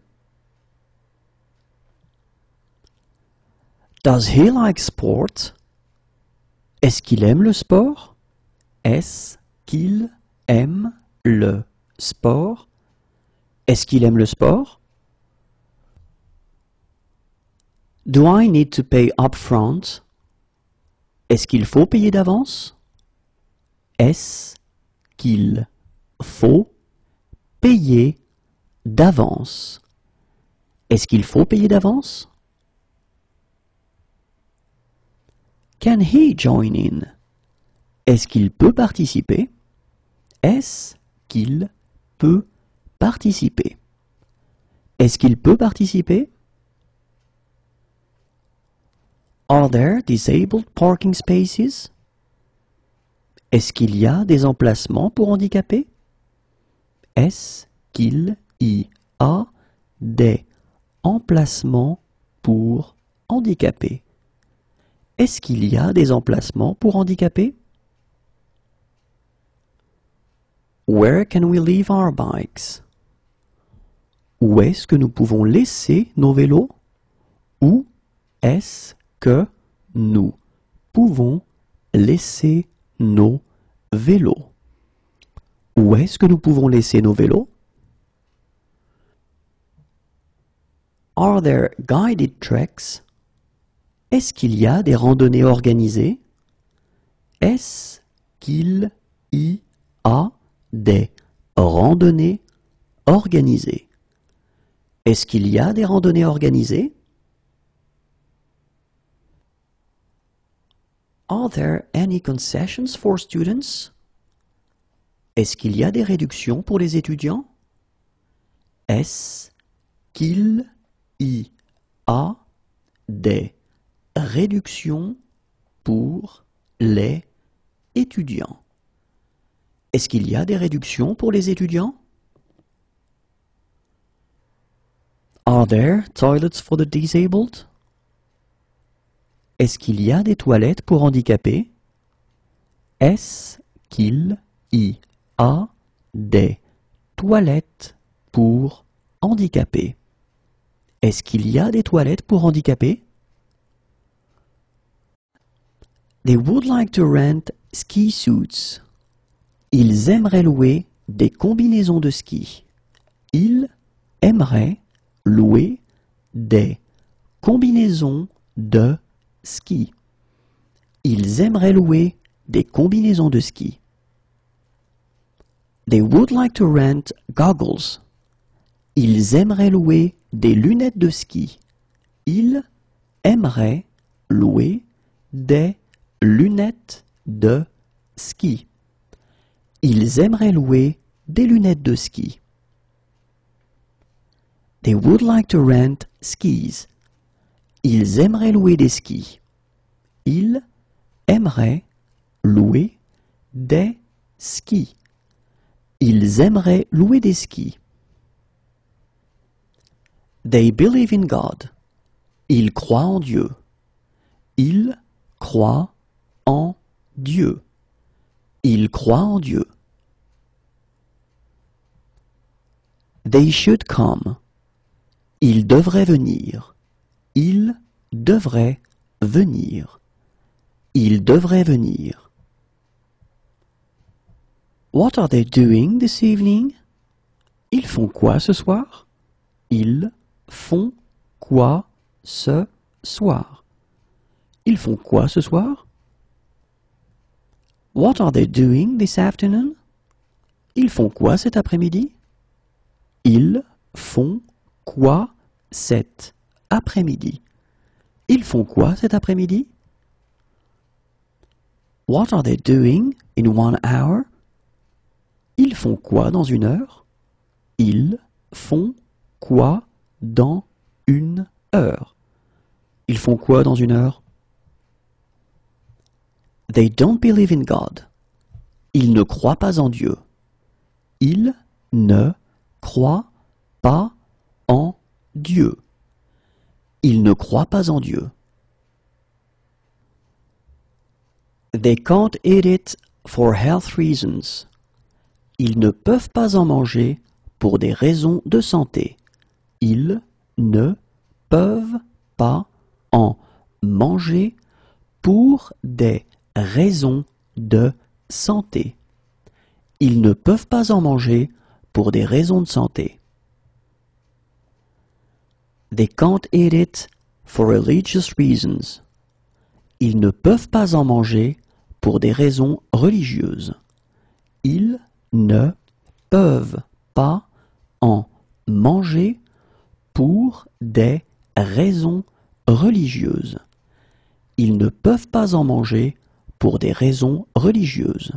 Does he like sport? Est-ce qu'il aime le sport? Est-ce qu'il aime le sport? Est-ce qu'il aime le sport? Do I need to pay upfront? Est-ce qu'il faut payer d'avance? Est-ce qu'il faut payer d'avance? Est-ce qu'il faut payer d'avance? Can he join in? Est-ce qu'il peut participer? Est-ce qu'il peut participer? Est-ce qu'il peut participer? Are there disabled parking spaces? Est-ce qu'il y a des emplacements pour handicapés? Est-ce qu'il y a des emplacements pour handicapés? Est-ce qu'il y a des emplacements pour handicapés? Where can we leave our bikes? Où est-ce que nous pouvons laisser nos vélos? Où est-ce que nous pouvons laisser nos vélos? Où est-ce que nous pouvons laisser nos vélos? Are there guided treks? Est-ce qu'il y a des randonnées organisées? Est-ce qu'il y a des randonnées organisées? Est-ce qu'il y a des randonnées organisées? Are there any concessions for students? Est-ce qu'il y a des réductions pour les étudiants? Est-ce qu'il y a des réductions pour les étudiants? Est-ce qu'il y a des réductions pour les étudiants? Are there toilets for the disabled? Est-ce qu'il y a des toilettes pour handicapés? Est-ce qu'il y a des toilettes pour handicapés? Est-ce qu'il y a des toilettes pour handicapés? They would like to rent ski suits. Ils aimeraient louer des combinaisons de ski. Ils aimeraient louer des combinaisons de ski. Ils aimeraient louer des combinaisons de ski. They would like to rent goggles. Ils aimeraient louer des lunettes de ski. Ils aimeraient louer des lunettes de ski. Ils aimeraient louer des lunettes de ski. They would like to rent skis. Ils aimeraient louer des skis. Ils aimeraient louer des skis. Ils aimeraient louer des skis. They believe in God. Ils croient en Dieu. Ils croient en Dieu. Ils croient en Dieu. They should come. Ils devraient venir. Ils devraient venir. Ils devraient venir. What are they doing this evening? Ils font quoi ce soir? Ils font quoi ce soir? Ils font quoi ce soir? What are they doing this afternoon? Ils font quoi cet après-midi? Ils font quoi cet après-midi? Ils font quoi cet après-midi? What are they doing in one hour? Ils font quoi dans une heure? Ils font quoi dans une heure? Ils font quoi dans une heure? They don't believe in God. Ils ne croient pas en Dieu. Ils ne croient pas en Dieu. Ils ne croient pas en Dieu. They can't eat it for health reasons. Ils ne peuvent pas en manger pour des raisons de santé. Ils ne peuvent pas en manger pour des raisons de santé. Ils ne peuvent pas en manger pour des raisons de santé. They can't eat it for religious reasons. Ils ne peuvent pas en manger pour des raisons religieuses. Ils ne peuvent pas en manger pour des raisons religieuses. Ils ne peuvent pas en manger pour des raisons religieuses.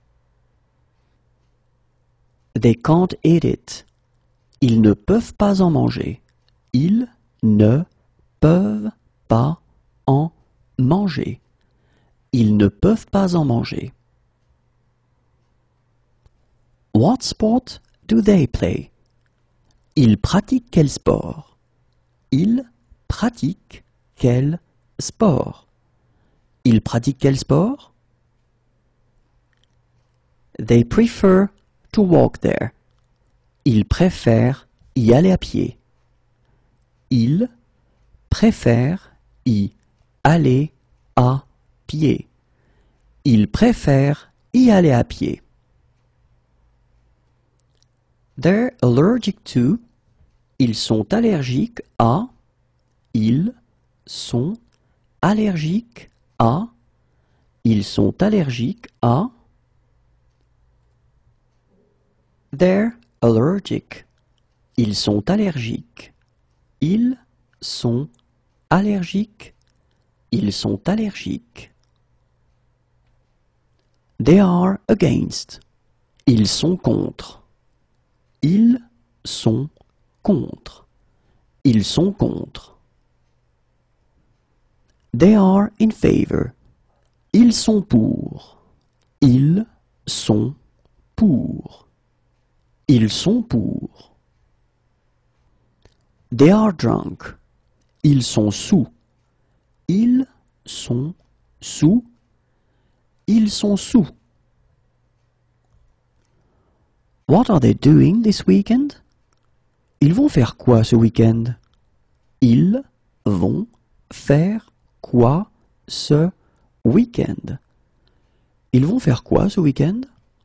They can't eat it. Ils ne peuvent pas en manger. Ils ne peuvent pas en manger. Ils ne peuvent pas en manger. What sport do they play? Ils pratiquent quel sport? Ils pratiquent quel sport? Ils pratiquent quel sport? They prefer to walk there. Ils préfèrent y aller à pied. Ils préfèrent y aller à pied. Ils préfèrent y aller à pied. They're allergic to. Ils sont allergiques à. Ils sont allergiques à. Ils sont allergiques à. They're allergic. Ils sont allergiques. Ils sont allergiques. Ils sont allergiques. They are against. Ils sont contre. Ils sont contre. Ils sont contre. They are in favor. Ils sont pour. Ils sont pour. Ils sont pour. They are drunk. Ils sont sous. Ils sont sous. Ils sont sous. What are they doing this weekend? Ils vont faire quoi ce week-end? Ils vont faire quoi ce week-end? Ils vont faire quoi ce week-end?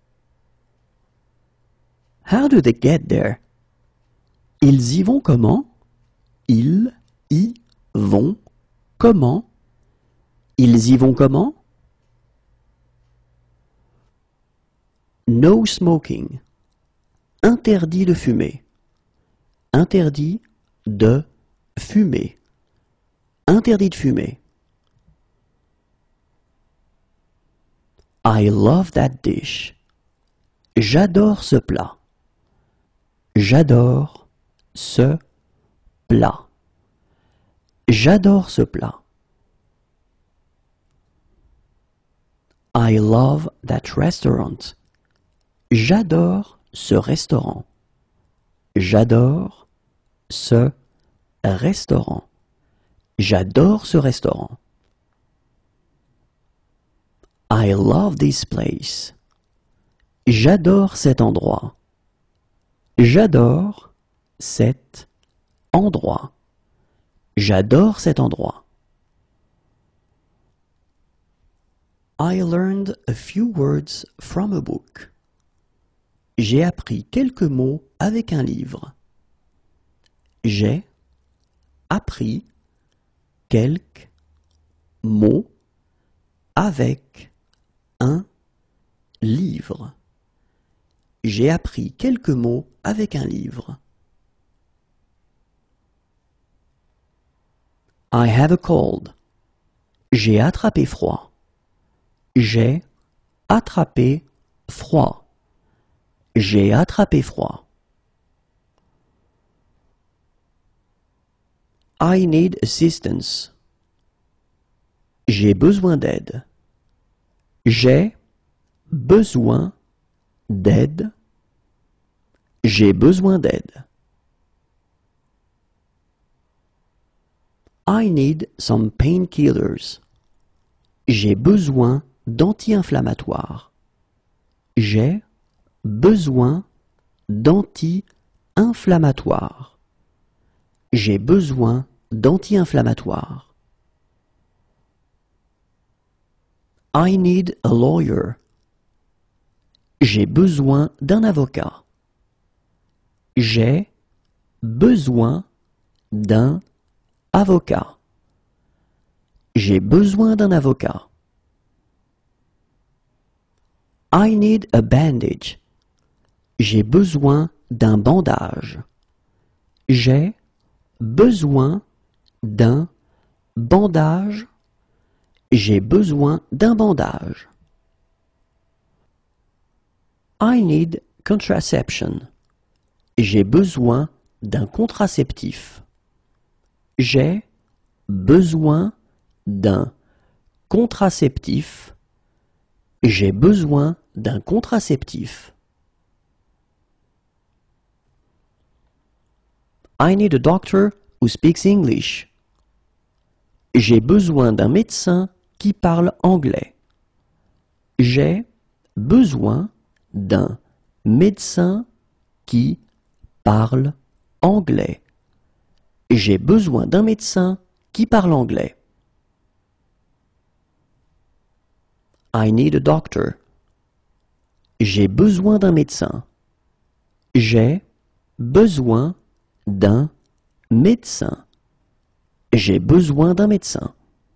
How do they get there? Ils y vont comment? Ils y vont comment? Ils y vont comment? No smoking. Interdit de fumer. Interdit de fumer. Interdit de fumer. I love that dish. J'adore ce plat. J'adore ce plat. J'adore ce plat. I love that restaurant. J'adore ce restaurant. J'adore ce restaurant. J'adore ce restaurant. I love this place. J'adore cet endroit. J'adore cet endroit. J'adore cet endroit. I learned a few words from a book. J'ai appris quelques mots avec un livre. J'ai appris quelques mots avec un livre. J'ai appris quelques mots avec un livre. I have a cold. J'ai attrapé froid. J'ai attrapé froid. J'ai attrapé froid. I need assistance. J'ai besoin d'aide. J'ai besoin d'aide. J'ai besoin d'aide. I need some painkillers. J'ai besoin d'anti-inflammatoires. J'ai besoin d'anti-inflammatoires. J'ai besoin d'anti-inflammatoires. I need a lawyer. J'ai besoin d'un avocat. J'ai besoin d'un avocat. J'ai besoin d'un avocat. I need a bandage. J'ai besoin d'un bandage. J'ai besoin d'un bandage. J'ai besoin d'un bandage. I need contraception. J'ai besoin d'un contraceptif. J'ai besoin d'un contraceptif. J'ai besoin d'un contraceptif. I need a doctor who speaks English. J'ai besoin d'un médecin qui parle anglais. J'ai besoin d'un médecin qui parle anglais. J'ai besoin d'un médecin qui parle anglais. I need a doctor. J'ai besoin d'un médecin. J'ai besoin d'un médecin. J'ai besoin d'un médecin.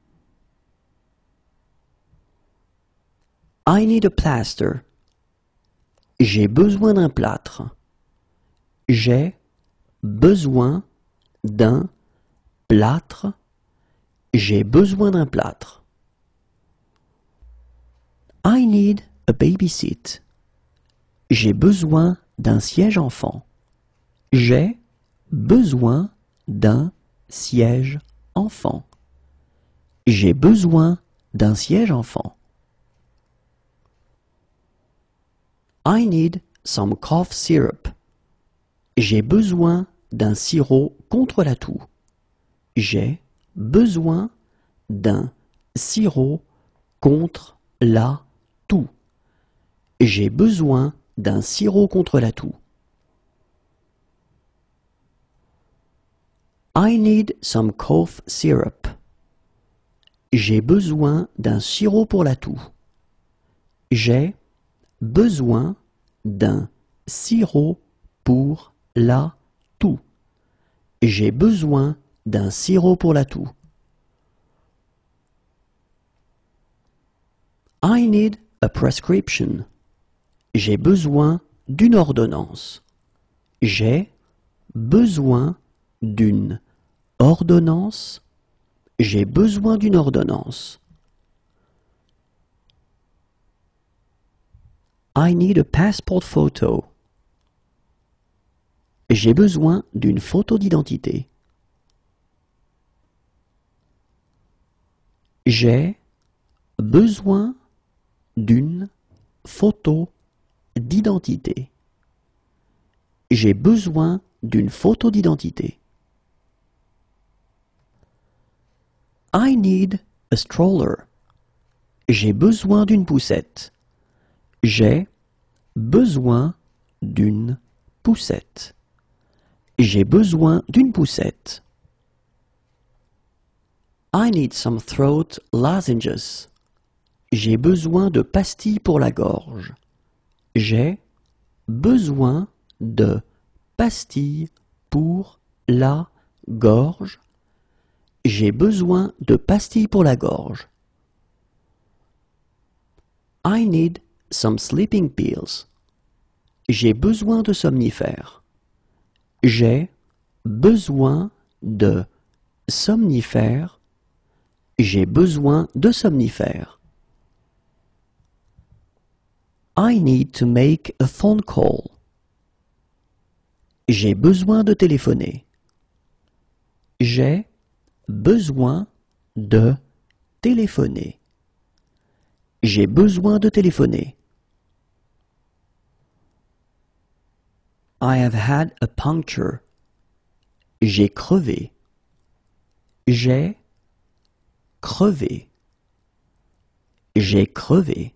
I need a plaster. J'ai besoin d'un plâtre. J'ai besoin d'un plâtre. J'ai besoin d'un plâtre. I need a baby seat. J'ai besoin d'un siège enfant. J'ai besoin d'un siège enfant. J'ai besoin d'un siège enfant. I need some cough syrup. J'ai besoin d'un sirop contre la toux. J'ai besoin d'un sirop contre la toux. J'ai besoin d'un sirop contre la toux. I need some cough syrup. J'ai besoin d'un sirop pour la toux. J'ai besoin d'un sirop pour la toux. J'ai besoin d'un sirop pour la toux. I need a prescription. J'ai besoin d'une ordonnance. J'ai besoin d'une ordonnance. J'ai besoin d'une ordonnance. I need a passport photo. J'ai besoin d'une photo d'identité. J'ai besoin d'une photo d'identité. J'ai besoin d'une photo d'identité. I need a stroller. J'ai besoin d'une poussette. J'ai besoin d'une poussette. J'ai besoin d'une poussette. I need some throat lozenges. J'ai besoin de pastilles pour la gorge. J'ai besoin de pastilles pour la gorge. J'ai besoin de pastilles pour la gorge. I need some sleeping pills. J'ai besoin de somnifères. J'ai besoin de somnifères. J'ai besoin de somnifères. I need to make a phone call. J'ai besoin de téléphoner. J'ai besoin de téléphoner. J'ai besoin de téléphoner. I have had a puncture. J'ai crevé. J'ai crevé. J'ai crevé.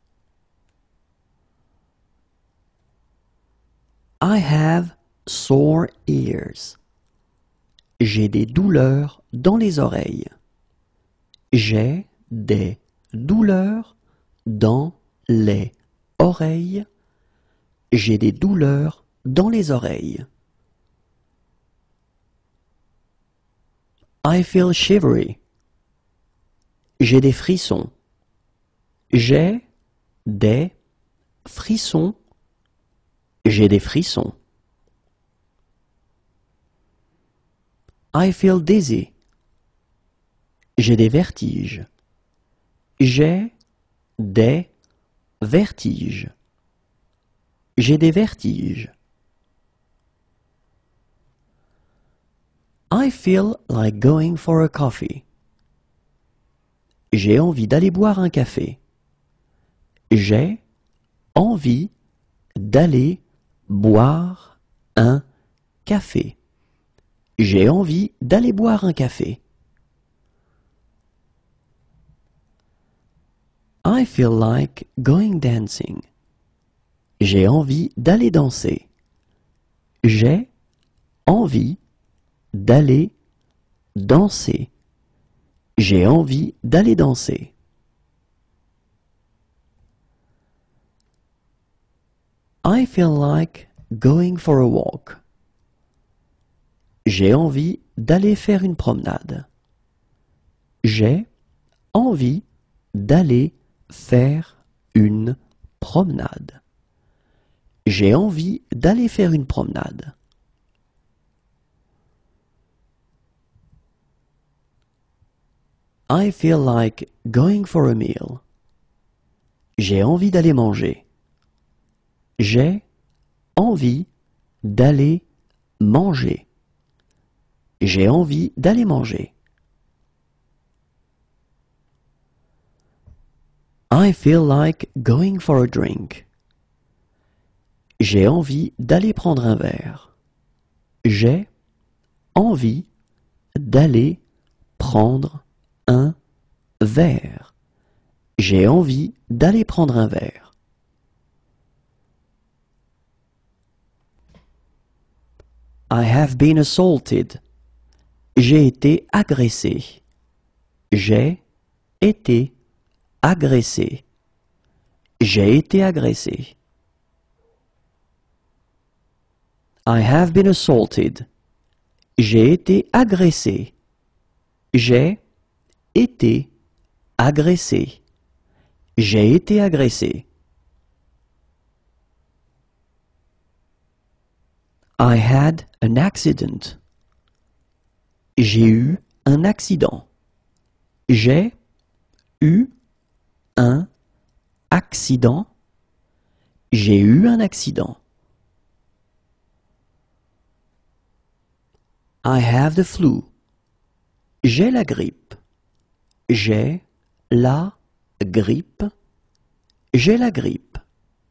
I have sore ears. J'ai des douleurs dans les oreilles. J'ai des douleurs dans les oreilles. J'ai des douleurs dans les oreilles. I feel shivery. J'ai des frissons. J'ai des frissons. J'ai des frissons. I feel dizzy. J'ai des vertiges. J'ai des vertiges. J'ai des vertiges. I feel like going for a coffee. J'ai envie d'aller boire un café. J'ai envie d'aller boire un café. J'ai envie d'aller boire un café. I feel like going dancing. J'ai envie d'aller danser. J'ai envie d'aller danser. J'ai envie d'aller danser. I feel like going for a walk. J'ai envie d'aller faire une promenade. J'ai envie d'aller faire une promenade. J'ai envie d'aller faire une promenade. I feel like going for a meal. J'ai envie d'aller manger. J'ai envie d'aller manger. J'ai envie d'aller manger. I feel like going for a drink. J'ai envie d'aller prendre un verre. J'ai envie d'aller prendre un verre. J'ai envie d'aller prendre un verre. I have been assaulted. J'ai été agressé. J'ai été agressé. J'ai été agressé. I have been assaulted. J'ai été agressé. J'ai été agressé. J'ai été agressé. I had an accident. J'ai eu un accident. J'ai eu un accident. J'ai eu un accident. I have the flu. J'ai la grippe. J'ai la grippe. J'ai la grippe.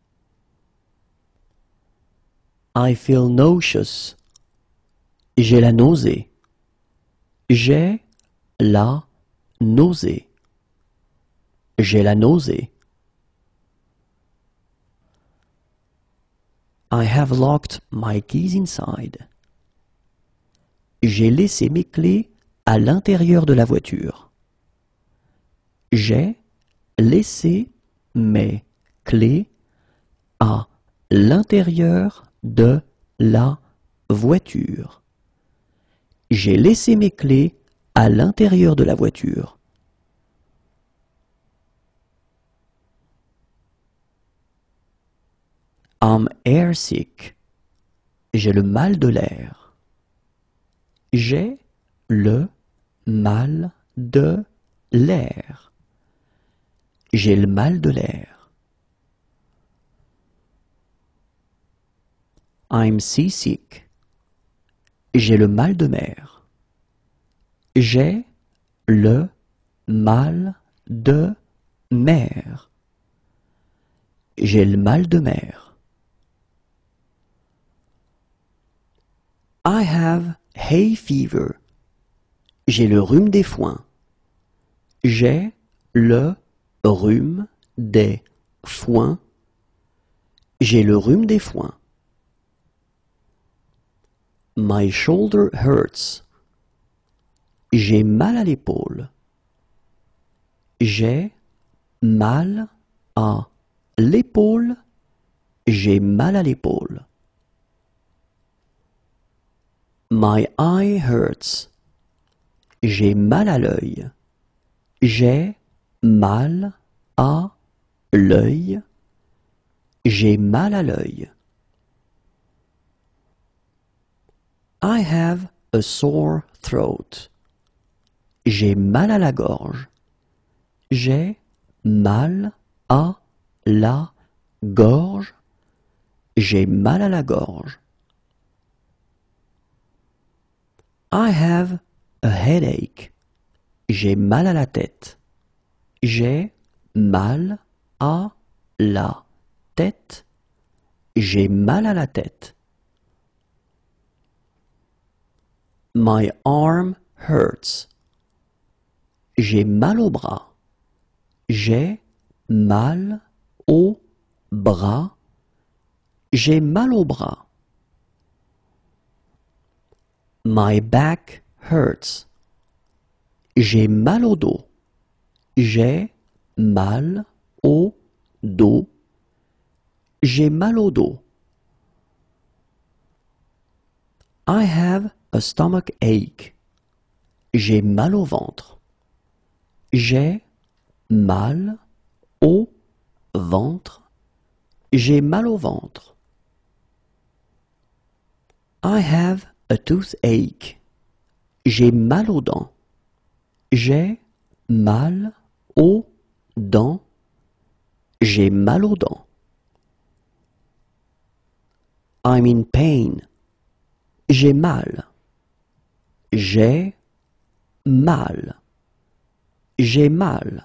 I feel nauseous. J'ai la nausée. J'ai la nausée. J'ai la nausée. I have locked my keys inside. J'ai laissé mes clés à l'intérieur de la voiture. J'ai laissé mes clés à l'intérieur de la voiture. J'ai laissé mes clés à l'intérieur de la voiture. I'm airsick. J'ai le mal de l'air. J'ai le mal de l'air. J'ai le mal de l'air. I'm seasick. J'ai le mal de mer. J'ai le mal de mer. J'ai le mal de mer. I have hay fever. J'ai le rhume des foins. J'ai le rhume des foins. J'ai le rhume des foins. My shoulder hurts. J'ai mal à l'épaule. J'ai mal à l'épaule. J'ai mal à l'épaule. My eye hurts. J'ai mal à l'œil. J'ai mal à l'œil. J'ai mal à l'œil. I have a sore throat. J'ai mal à la gorge. J'ai mal à la gorge. J'ai mal à la gorge. I have a headache. J'ai mal à la tête. J'ai mal à la tête. J'ai mal à la tête. My arm hurts. J'ai mal au bras. J'ai mal au bras. J'ai mal au bras. My back hurts. J'ai mal au dos. J'ai mal au dos. J'ai mal au dos. I have a stomach ache. J'ai mal au ventre. J'ai mal au ventre. J'ai mal au ventre. I have a toothache. J'ai mal aux dents. J'ai mal aux dents. J'ai mal aux dents. I'm in pain. J'ai mal. J'ai mal. J'ai mal.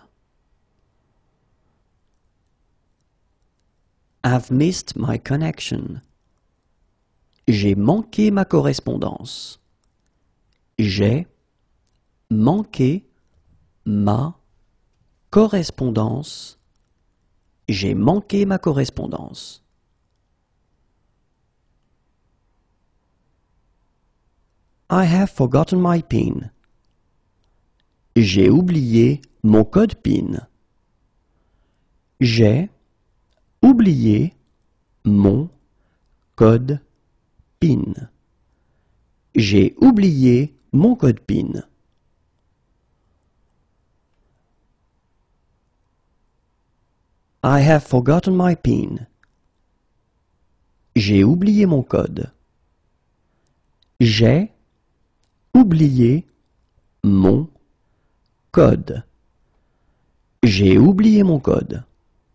I've missed my connection. J'ai manqué ma correspondance. J'ai manqué ma correspondance. J'ai manqué ma correspondance. I have forgotten my PIN. J'ai oublié mon code PIN. J'ai oublié mon code PIN. J'ai oublié mon code PIN. I have forgotten my PIN. J'ai oublié mon code. J'ai oublié mon code. J'ai oublié mon code.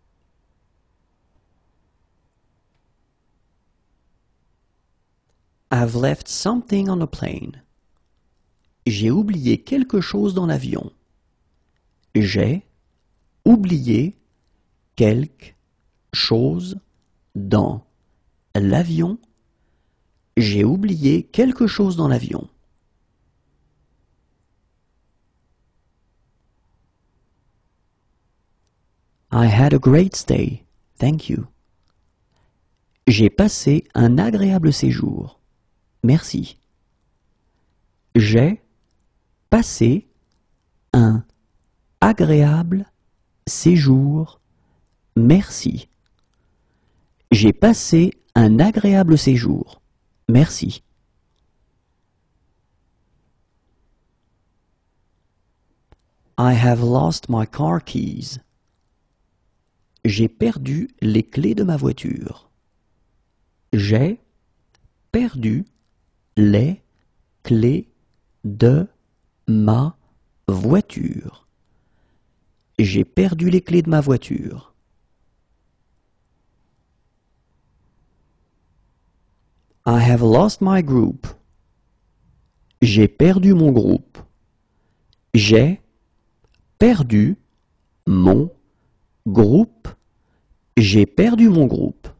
I've left something on a plane. J'ai oublié quelque chose dans l'avion. J'ai oublié quelque chose dans l'avion. J'ai oublié quelque chose dans l'avion. I had a great stay. Thank you. J'ai passé un agréable séjour. Merci. J'ai passé un agréable séjour. Merci. J'ai passé un agréable séjour. Merci. I have lost my car keys. J'ai perdu les clés de ma voiture. J'ai perdu les clés de ma voiture. J'ai perdu les clés de ma voiture. I have lost my group. J'ai perdu mon groupe. J'ai perdu mon Groupe. J'ai perdu mon groupe.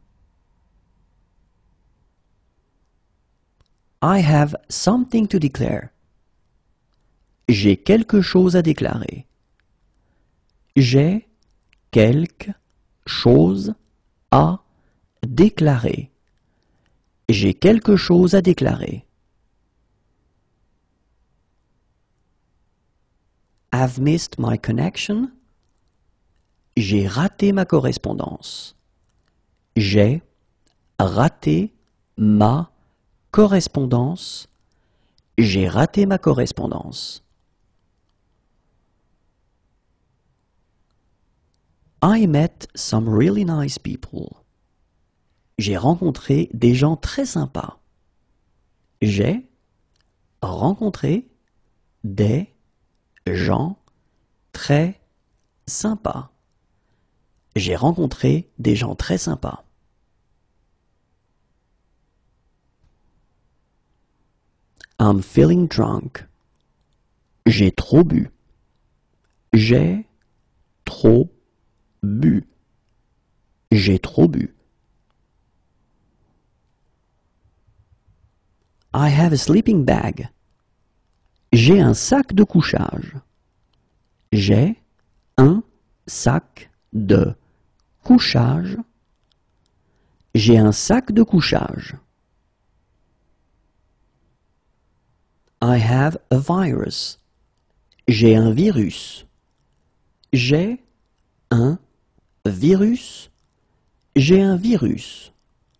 I have something to declare. J'ai quelque chose à déclarer. J'ai quelque chose à déclarer. J'ai quelque chose à déclarer. I've missed my connection. J'ai raté ma correspondance. J'ai raté ma correspondance. J'ai raté ma correspondance. I met some really nice people. J'ai rencontré des gens très sympas. J'ai rencontré des gens très sympas. J'ai rencontré des gens très sympas. I'm feeling drunk. J'ai trop bu. J'ai trop bu. J'ai trop bu. I have a sleeping bag. J'ai un sac de couchage. J'ai un sac de couchage. J'ai un sac de couchage. I have a virus. J'ai un virus. J'ai un virus. J'ai un virus.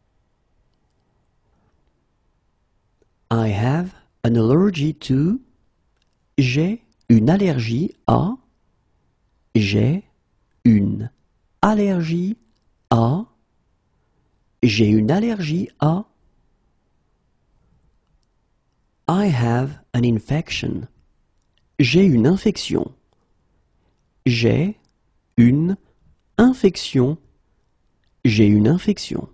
I have an allergy to. J'ai une allergie à. J'ai une allergie à. J'ai une allergie à. I have an infection. J'ai une infection. J'ai une infection. J'ai une infection.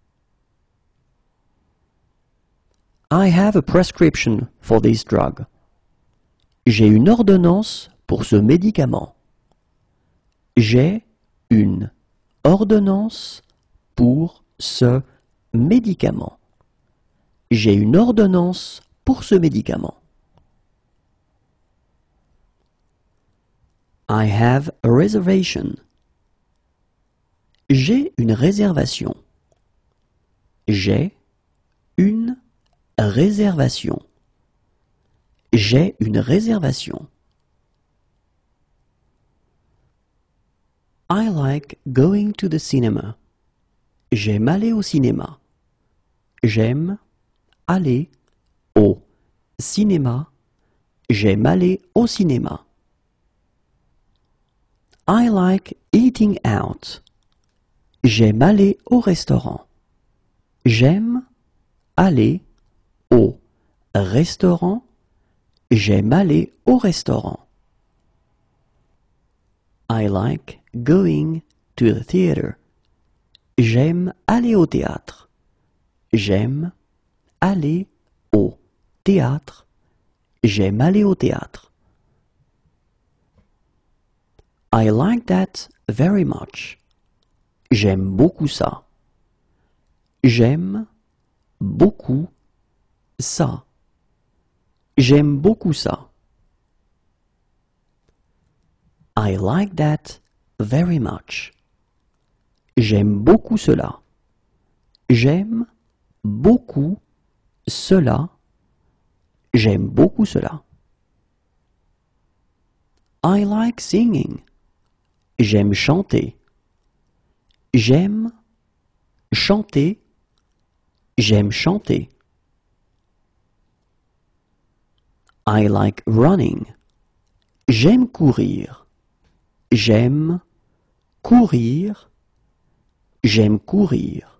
I have a prescription for this drug. J'ai une ordonnance pour ce médicament. J'ai une ordonnance pour ce médicament. J'ai une ordonnance pour ce médicament. I have a reservation. J'ai une réservation. J'ai une réservation. J'ai une réservation. I like going to the cinema. J'aime aller au cinéma. J'aime aller au cinéma. J'aime aller au cinéma. I like eating out. J'aime aller au restaurant. J'aime aller au restaurant. J'aime aller au restaurant. I like going to the theater. J'aime aller au théâtre. J'aime aller au théâtre. J'aime aller au théâtre. I like that very much. J'aime beaucoup ça. J'aime beaucoup ça. J'aime beaucoup ça. I like that very much. J'aime beaucoup cela. J'aime beaucoup cela. J'aime beaucoup cela. I like singing. J'aime chanter. J'aime chanter. J'aime chanter. I like running. J'aime courir. J'aime courir. J'aime courir.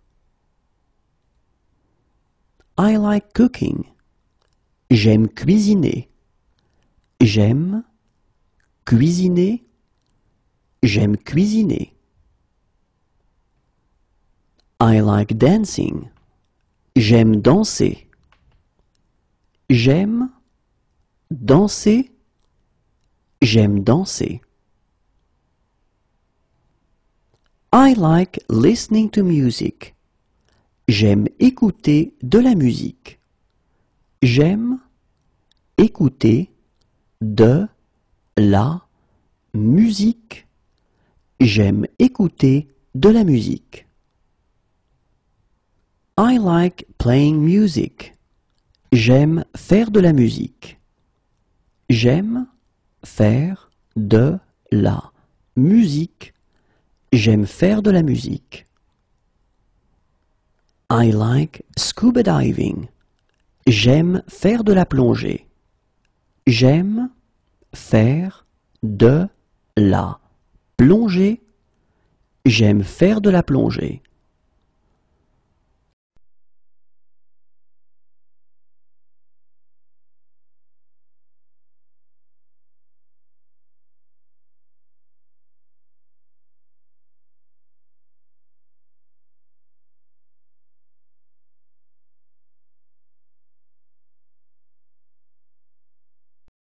I like cooking. J'aime cuisiner. J'aime cuisiner. J'aime cuisiner. I like dancing. J'aime danser. J'aime danser. J'aime danser. I like listening to music. J'aime écouter de la musique. J'aime écouter de la musique. J'aime écouter de la musique. I like playing music. J'aime faire de la musique. J'aime faire de la musique. J'aime faire de la musique. I like scuba diving. J'aime faire de la plongée. J'aime faire de la plongée. J'aime faire de la plongée.